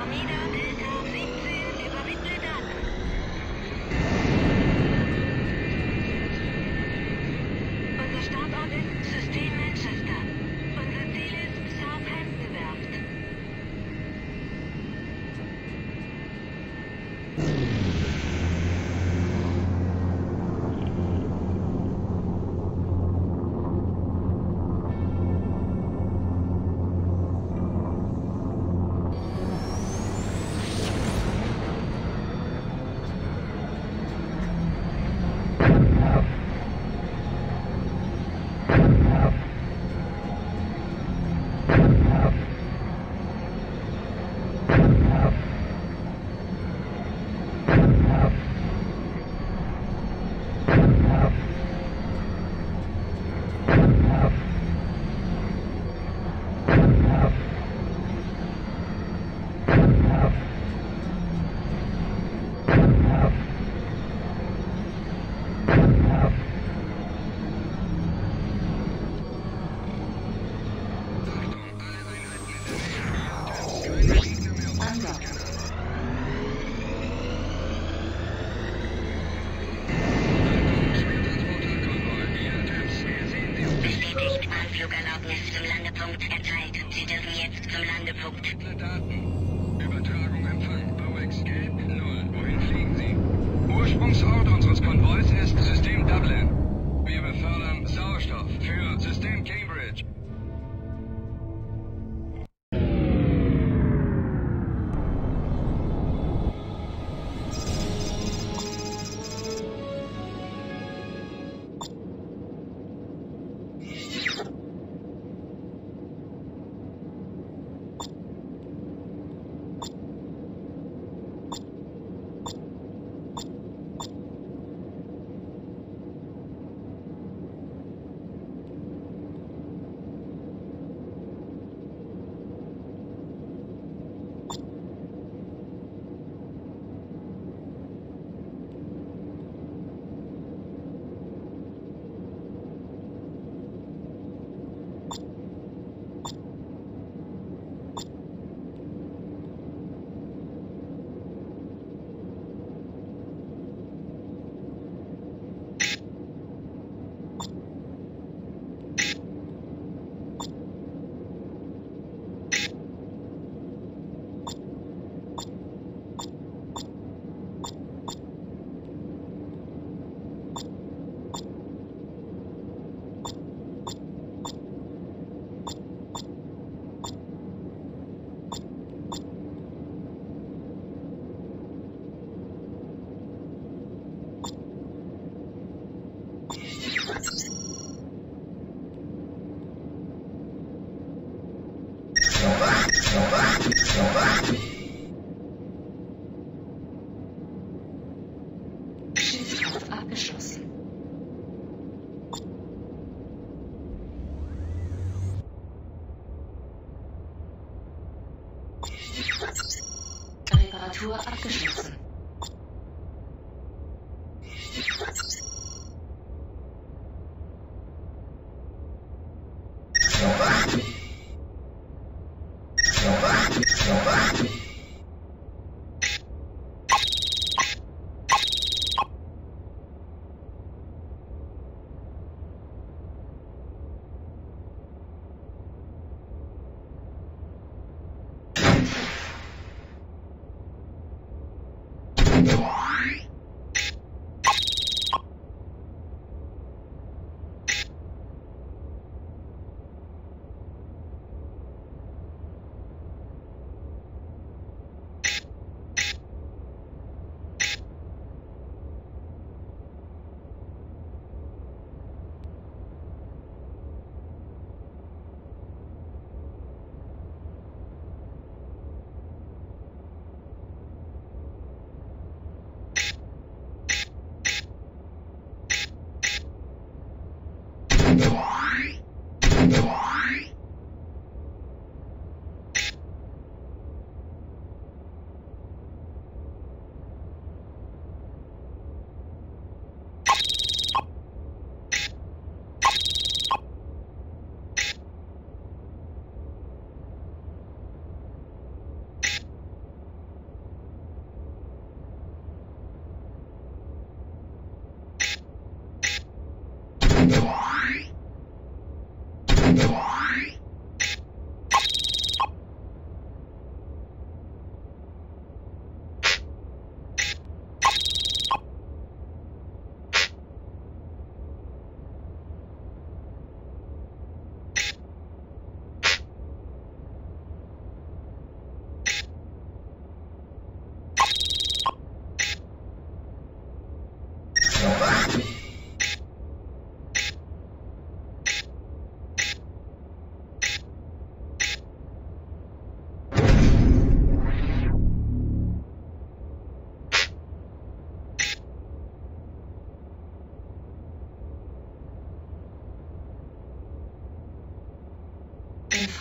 Armida Delta siebzehn, übermittle Daten. Unser Startort ist System Manchester. Unser Ziel ist Southampton Werft. Anflugerlaubnis zum Landepunkt erteilt. Sie dürfen jetzt zum Landepunkt. Daten. Übertragung Empfang. Power Escape null. Wohin fliegen Sie? Ursprungsort unseres Konvois ist System Dublin. Wir befördern Sauerstoff für System Cambridge. Schiffskraft abgeschlossen. Reparatur abgeschlossen.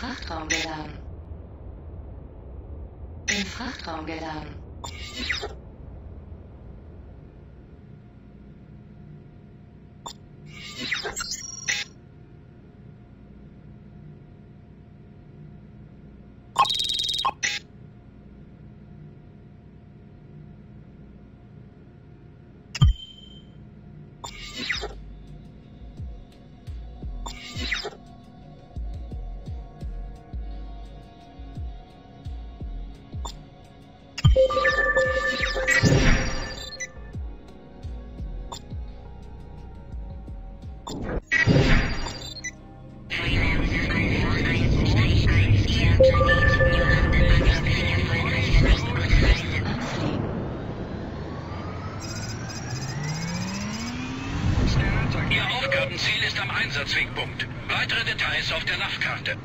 Frachtraum geladen. Im Frachtraum geladen. Ihr Aufgabenziel ist am Einsatzwegpunkt. Weitere Details auf der Navkarte.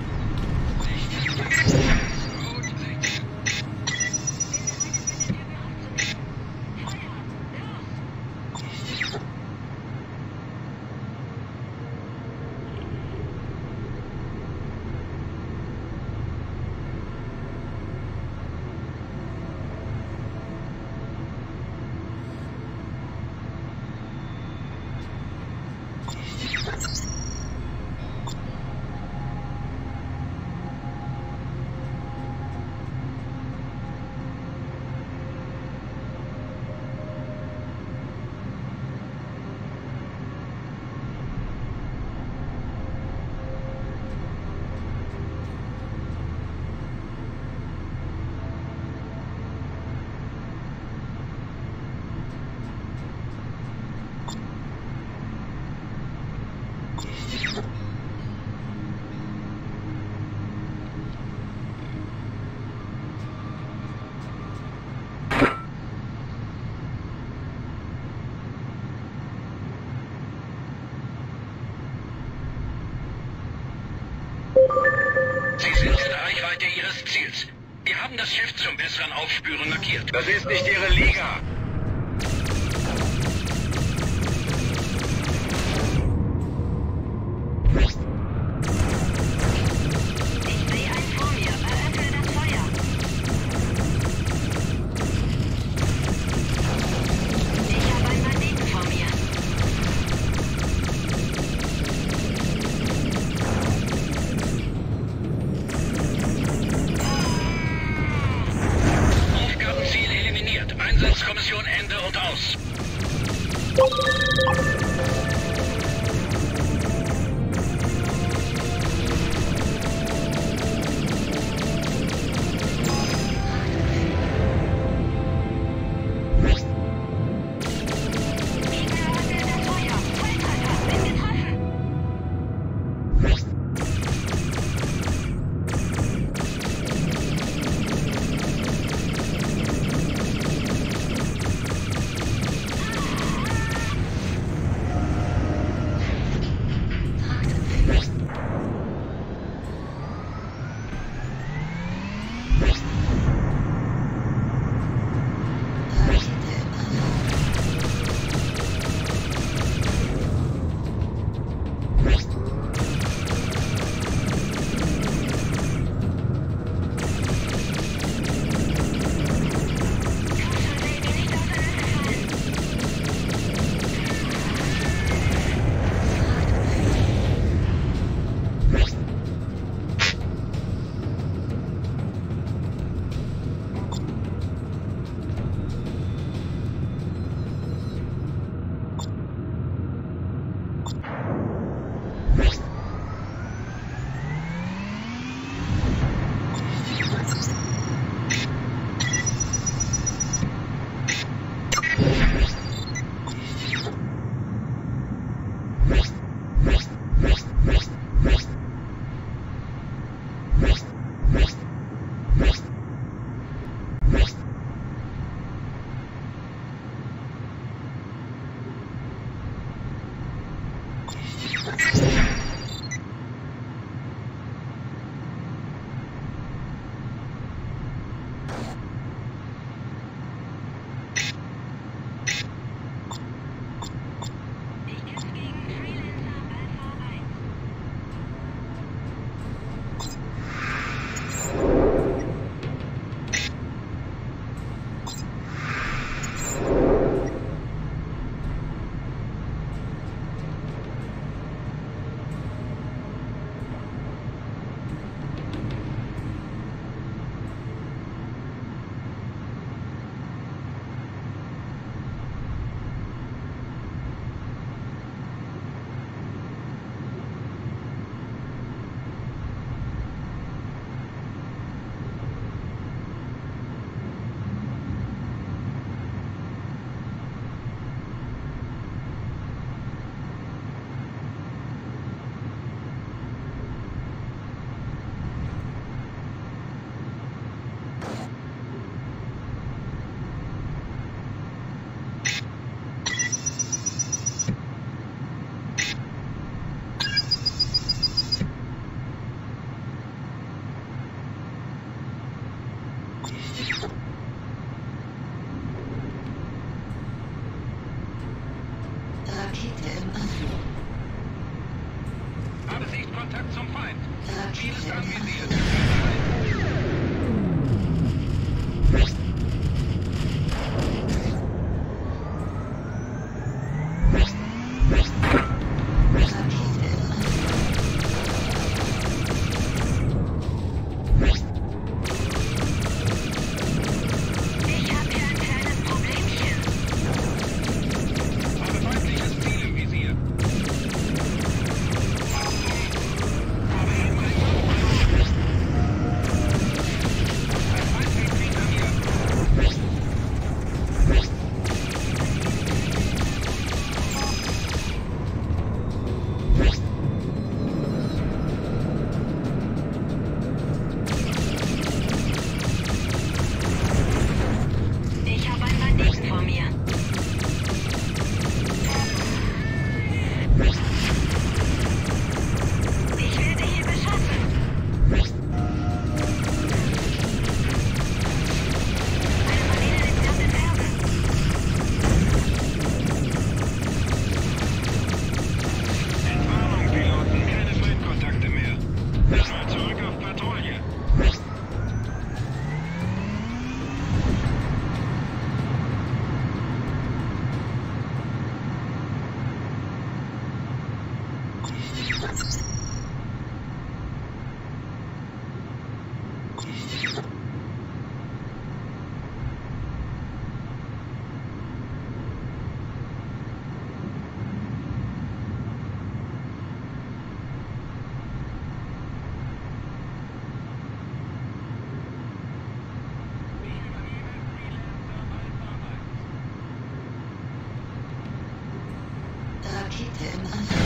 Sie sind in Reichweite Ihres Ziels. Wir haben das Schiff zum besseren Aufspüren markiert. Das ist nicht Ihre Liga. Einsatzkommission Rakete im Anflug. Habe Sichtkontakt zum Feind. Ziel ist Rakete im anvisiert. Rakete im Anflug.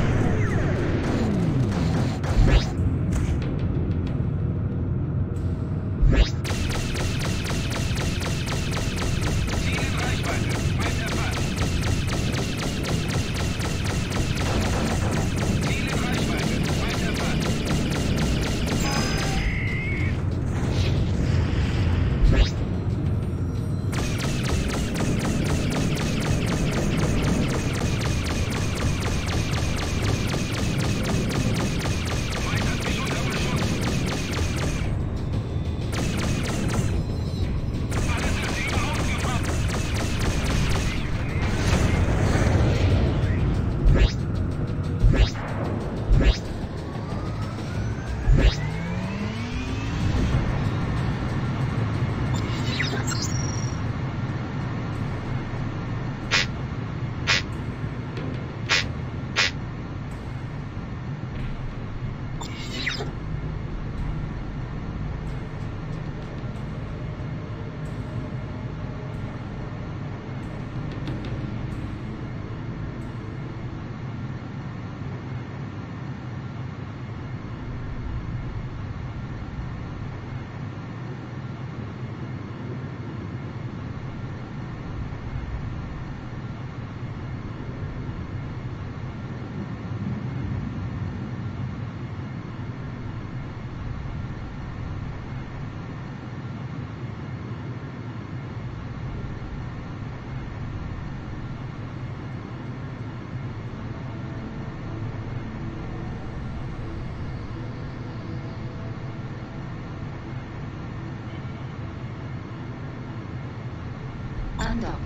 Andocken.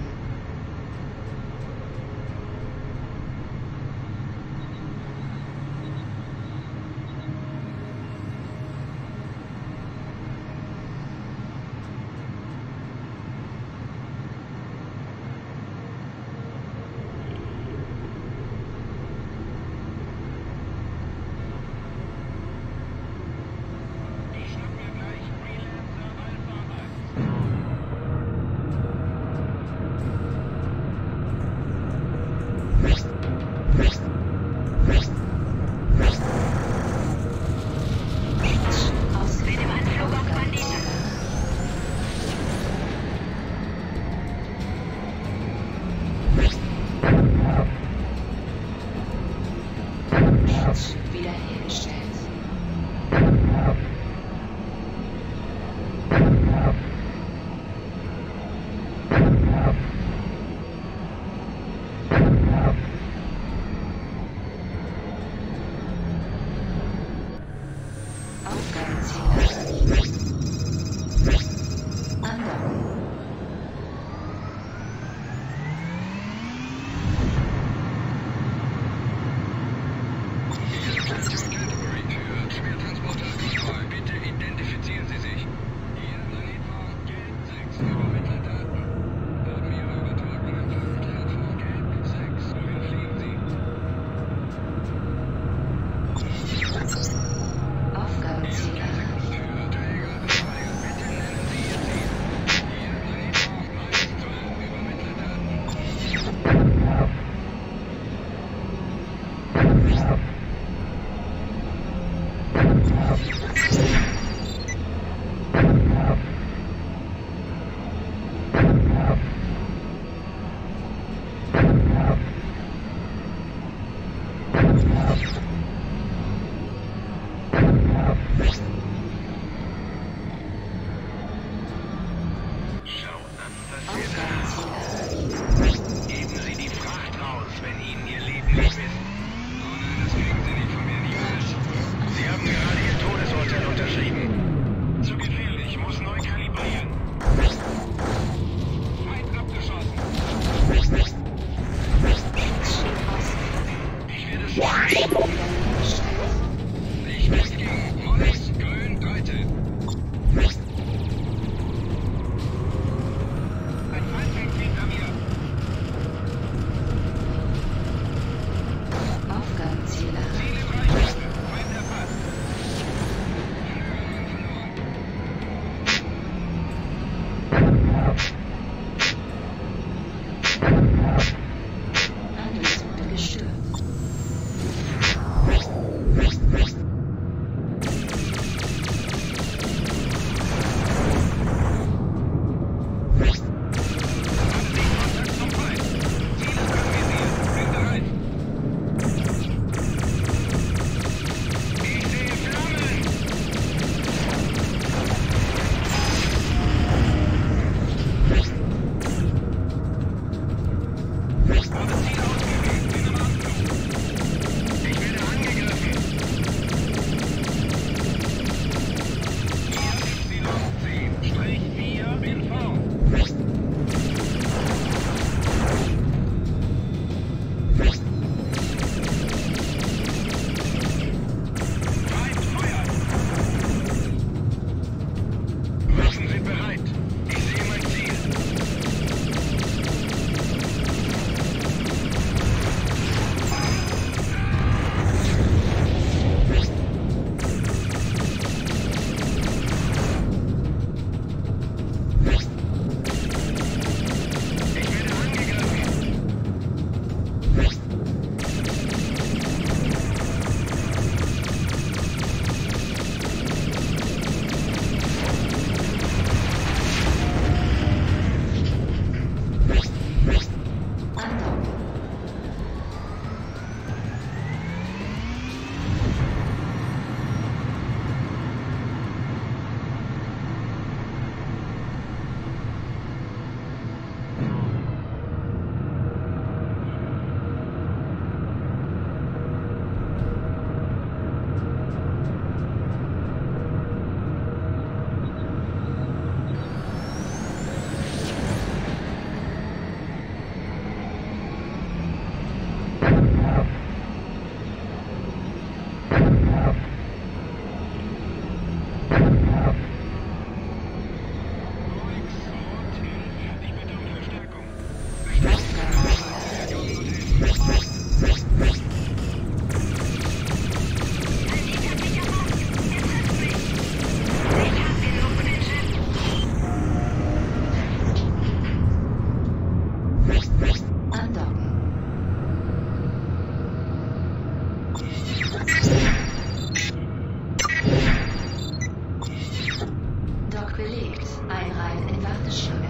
einreihen in Warteschlange.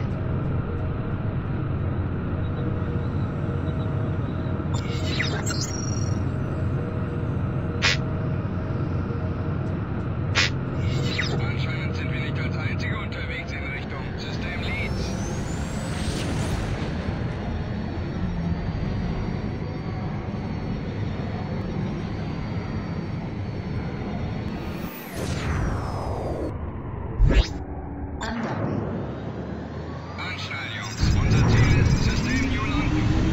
Anscheinend sind wir nicht als Einzige unterwegs in Richtung System Leads. Andocken. Anschnallen, Jungs. Unser Ziel ist System Yulan.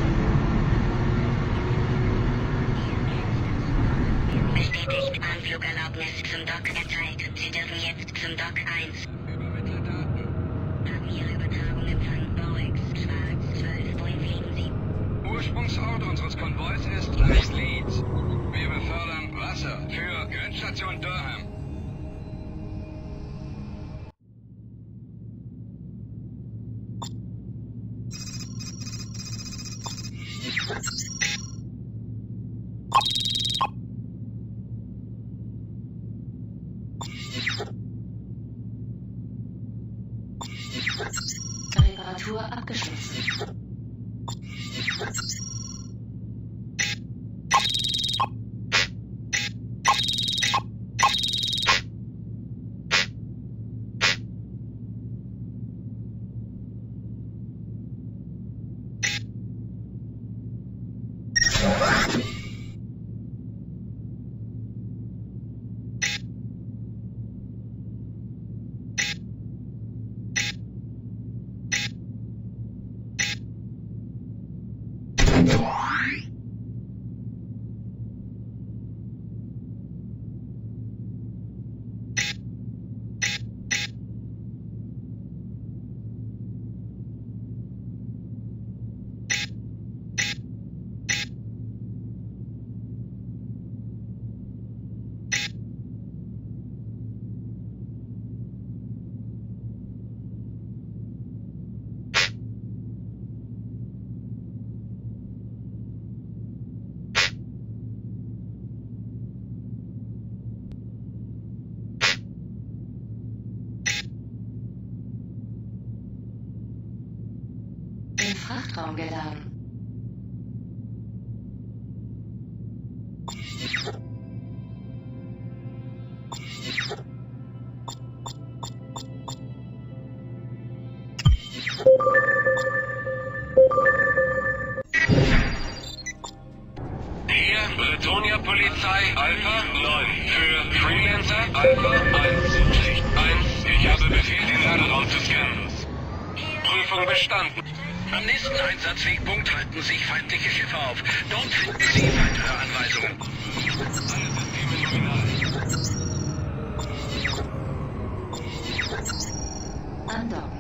Bestätigt. Anflugerlaubnis zum Dock erteilt. Sie dürfen jetzt zum Dock eins. Übermittle Daten. Haben Ihre Übertragung empfangen. Boeing, Schwarz, zwölf. Wohin fliegen Sie? Ursprungsort unseres Konvois ist West Leeds. Wir befördern Wasser für Grenzstation Durham. Reparatur abgeschlossen. Den Frachtraum geladen. Hier, Bretonia Polizei, Alpha neun. Für Freelancer, Alpha eins. eins. Ich habe Befehl, den Laderaum zu scannen. Prüfung bestanden. Am nächsten Einsatzwegpunkt halten sich feindliche Schiffe auf. Dort finden Sie weitere Anweisungen. Alle Systeme nominal. Andocken.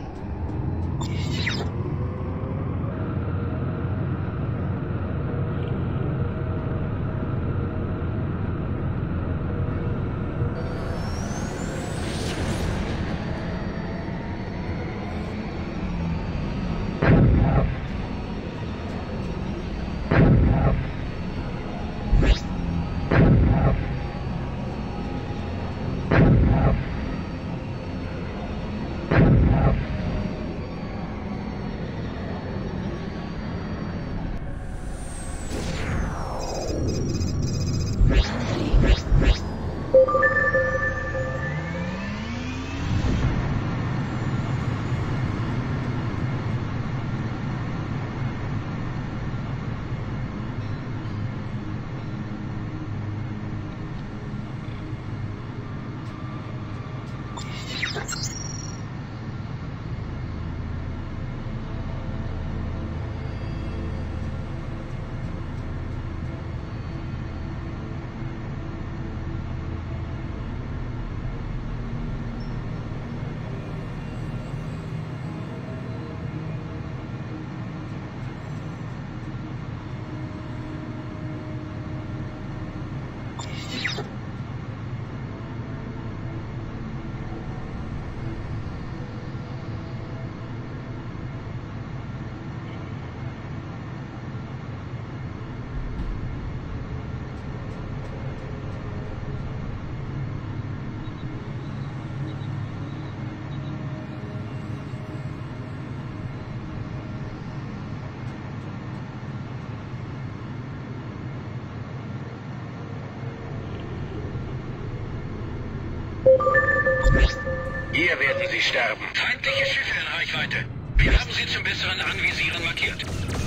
Hier werden Sie sterben. Feindliche Schiffe in Reichweite. Wir haben sie zum besseren Anvisieren markiert.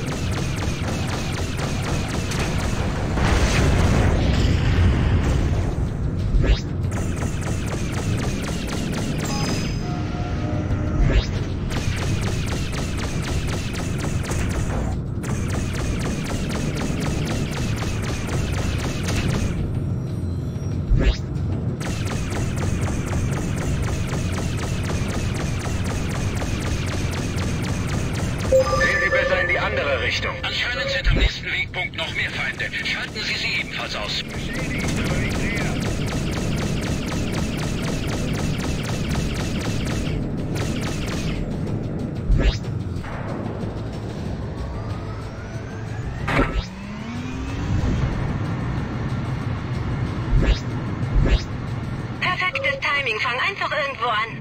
Richtung. Anscheinend sind am nächsten Wegpunkt noch mehr Feinde. Schalten Sie sie ebenfalls aus. Perfektes Timing. Fang einfach irgendwo an.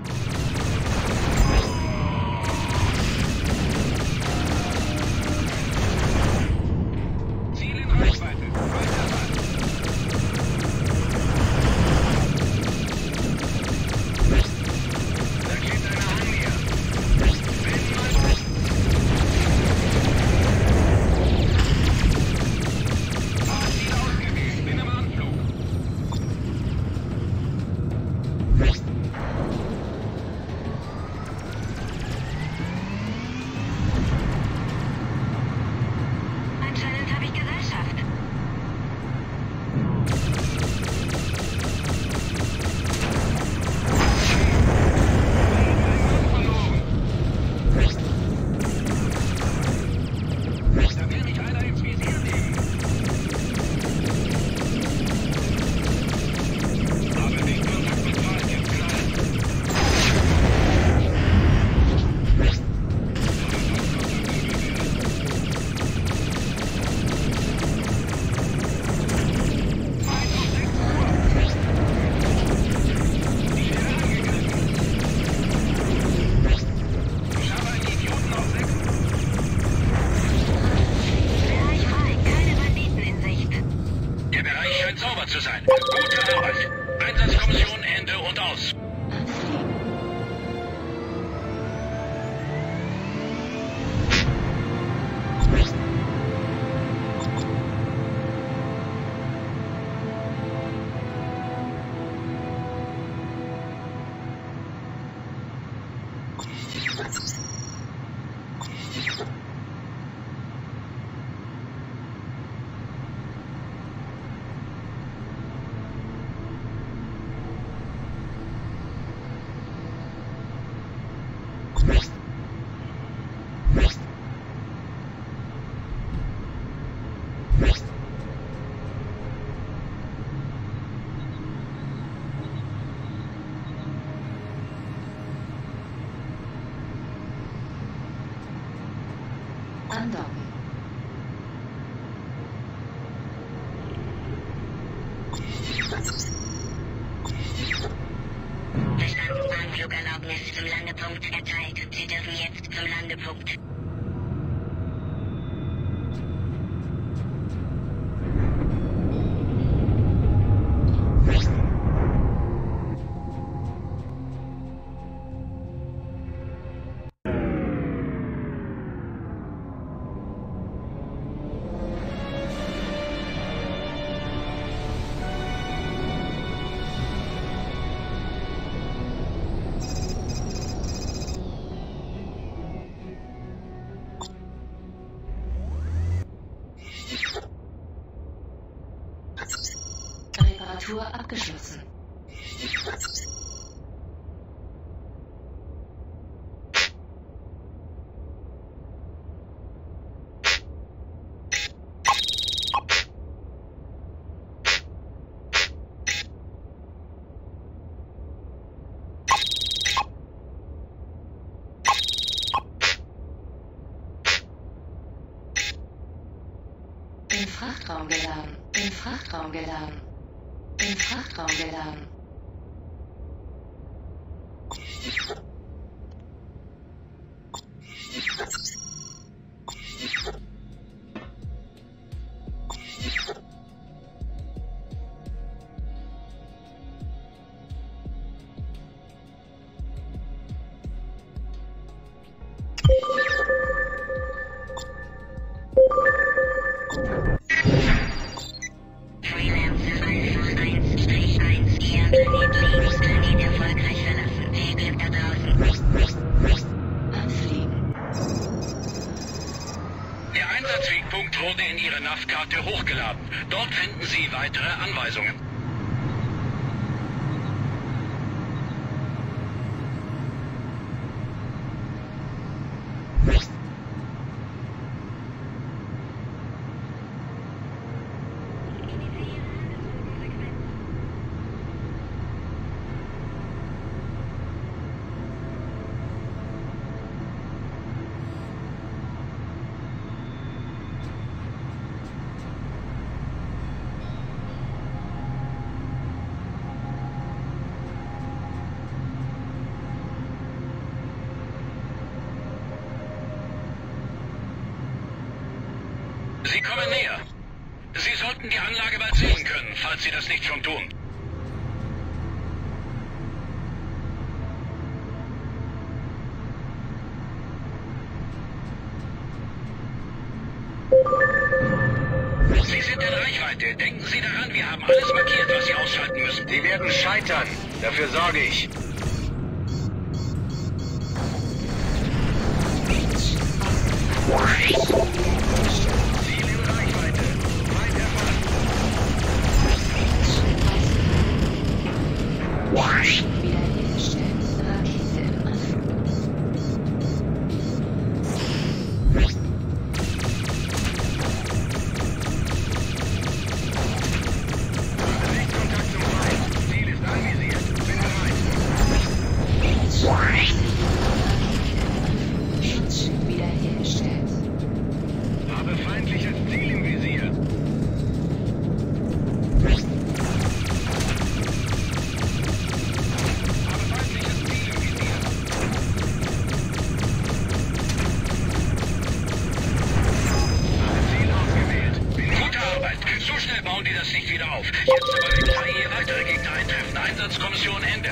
zu sein. Gute Arbeit. Einsatzkommission Ende und aus. Andocken. Verstanden, Anflugerlaubnis zum Landepunkt erteilt. Sie dürfen jetzt zum Landepunkt. Reparatur abgeschlossen. In Frachtraum geladen. In Frachtraum geladen. In Frachtraum geladen. wurde in Ihre Nav-Karte hochgeladen. Dort finden Sie weitere Anweisungen. Sie kommen näher. Sie sollten die Anlage bald sehen können, falls Sie das nicht schon tun. Sie sind in Reichweite. Denken Sie daran, wir haben alles markiert, was Sie ausschalten müssen. Sie werden scheitern. Dafür sorge ich. Ziel in Reichweite. Weit erfasst. Wiederhergestellt. Rakete im Anflug. Sichtkontakt zum Feind. Ziel ist anvisiert. Bin bereit. Schutzschild wiederhergestellt. Habe feindliches Ziel im Visier. Habe feindliches Ziel im Visier. Habe Ziel ausgewählt. Bin Gute Arbeit. So schnell bauen die das nicht wieder auf. Jetzt aber wenn hier weitere Gegner eintreffen. Einsatzkommission Ende.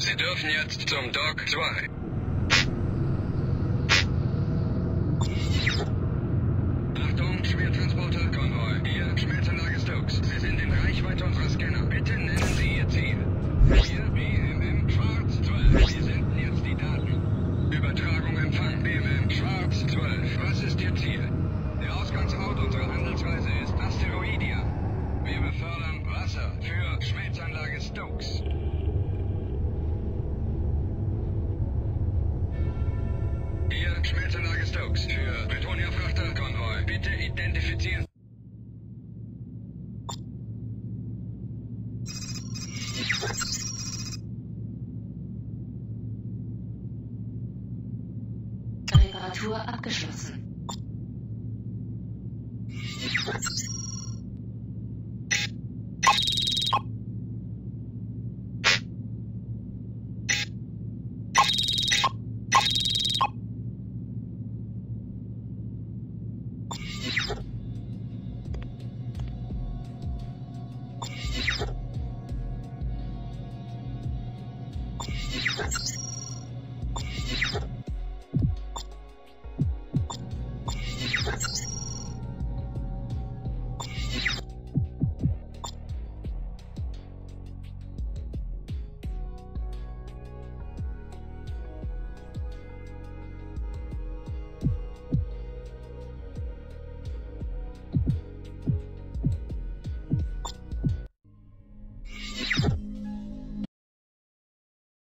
Sie dürfen jetzt zum Dock zwei. Achtung, Schwertransporter-Konvoi. Hier, Schmelzanlage Stokes. Sie sind in Reichweite unserer Scanner. Bitte nennen Sie Ihr Ziel. Hier, B M M Schwarz zwölf. Wir senden jetzt die Daten. Übertragung empfangen. B M M Schwarz zwölf. Was ist Ihr Ziel? Der Ausgangsort unserer Handelsreise ist Asteroidia. Wir befördern Wasser für Schmelzanlage Stokes. Hier, Schmelzanlage Stokes. Für Plutonium-Frachter-Konvoi. Bitte identifizieren. Reparatur abgeschlossen. You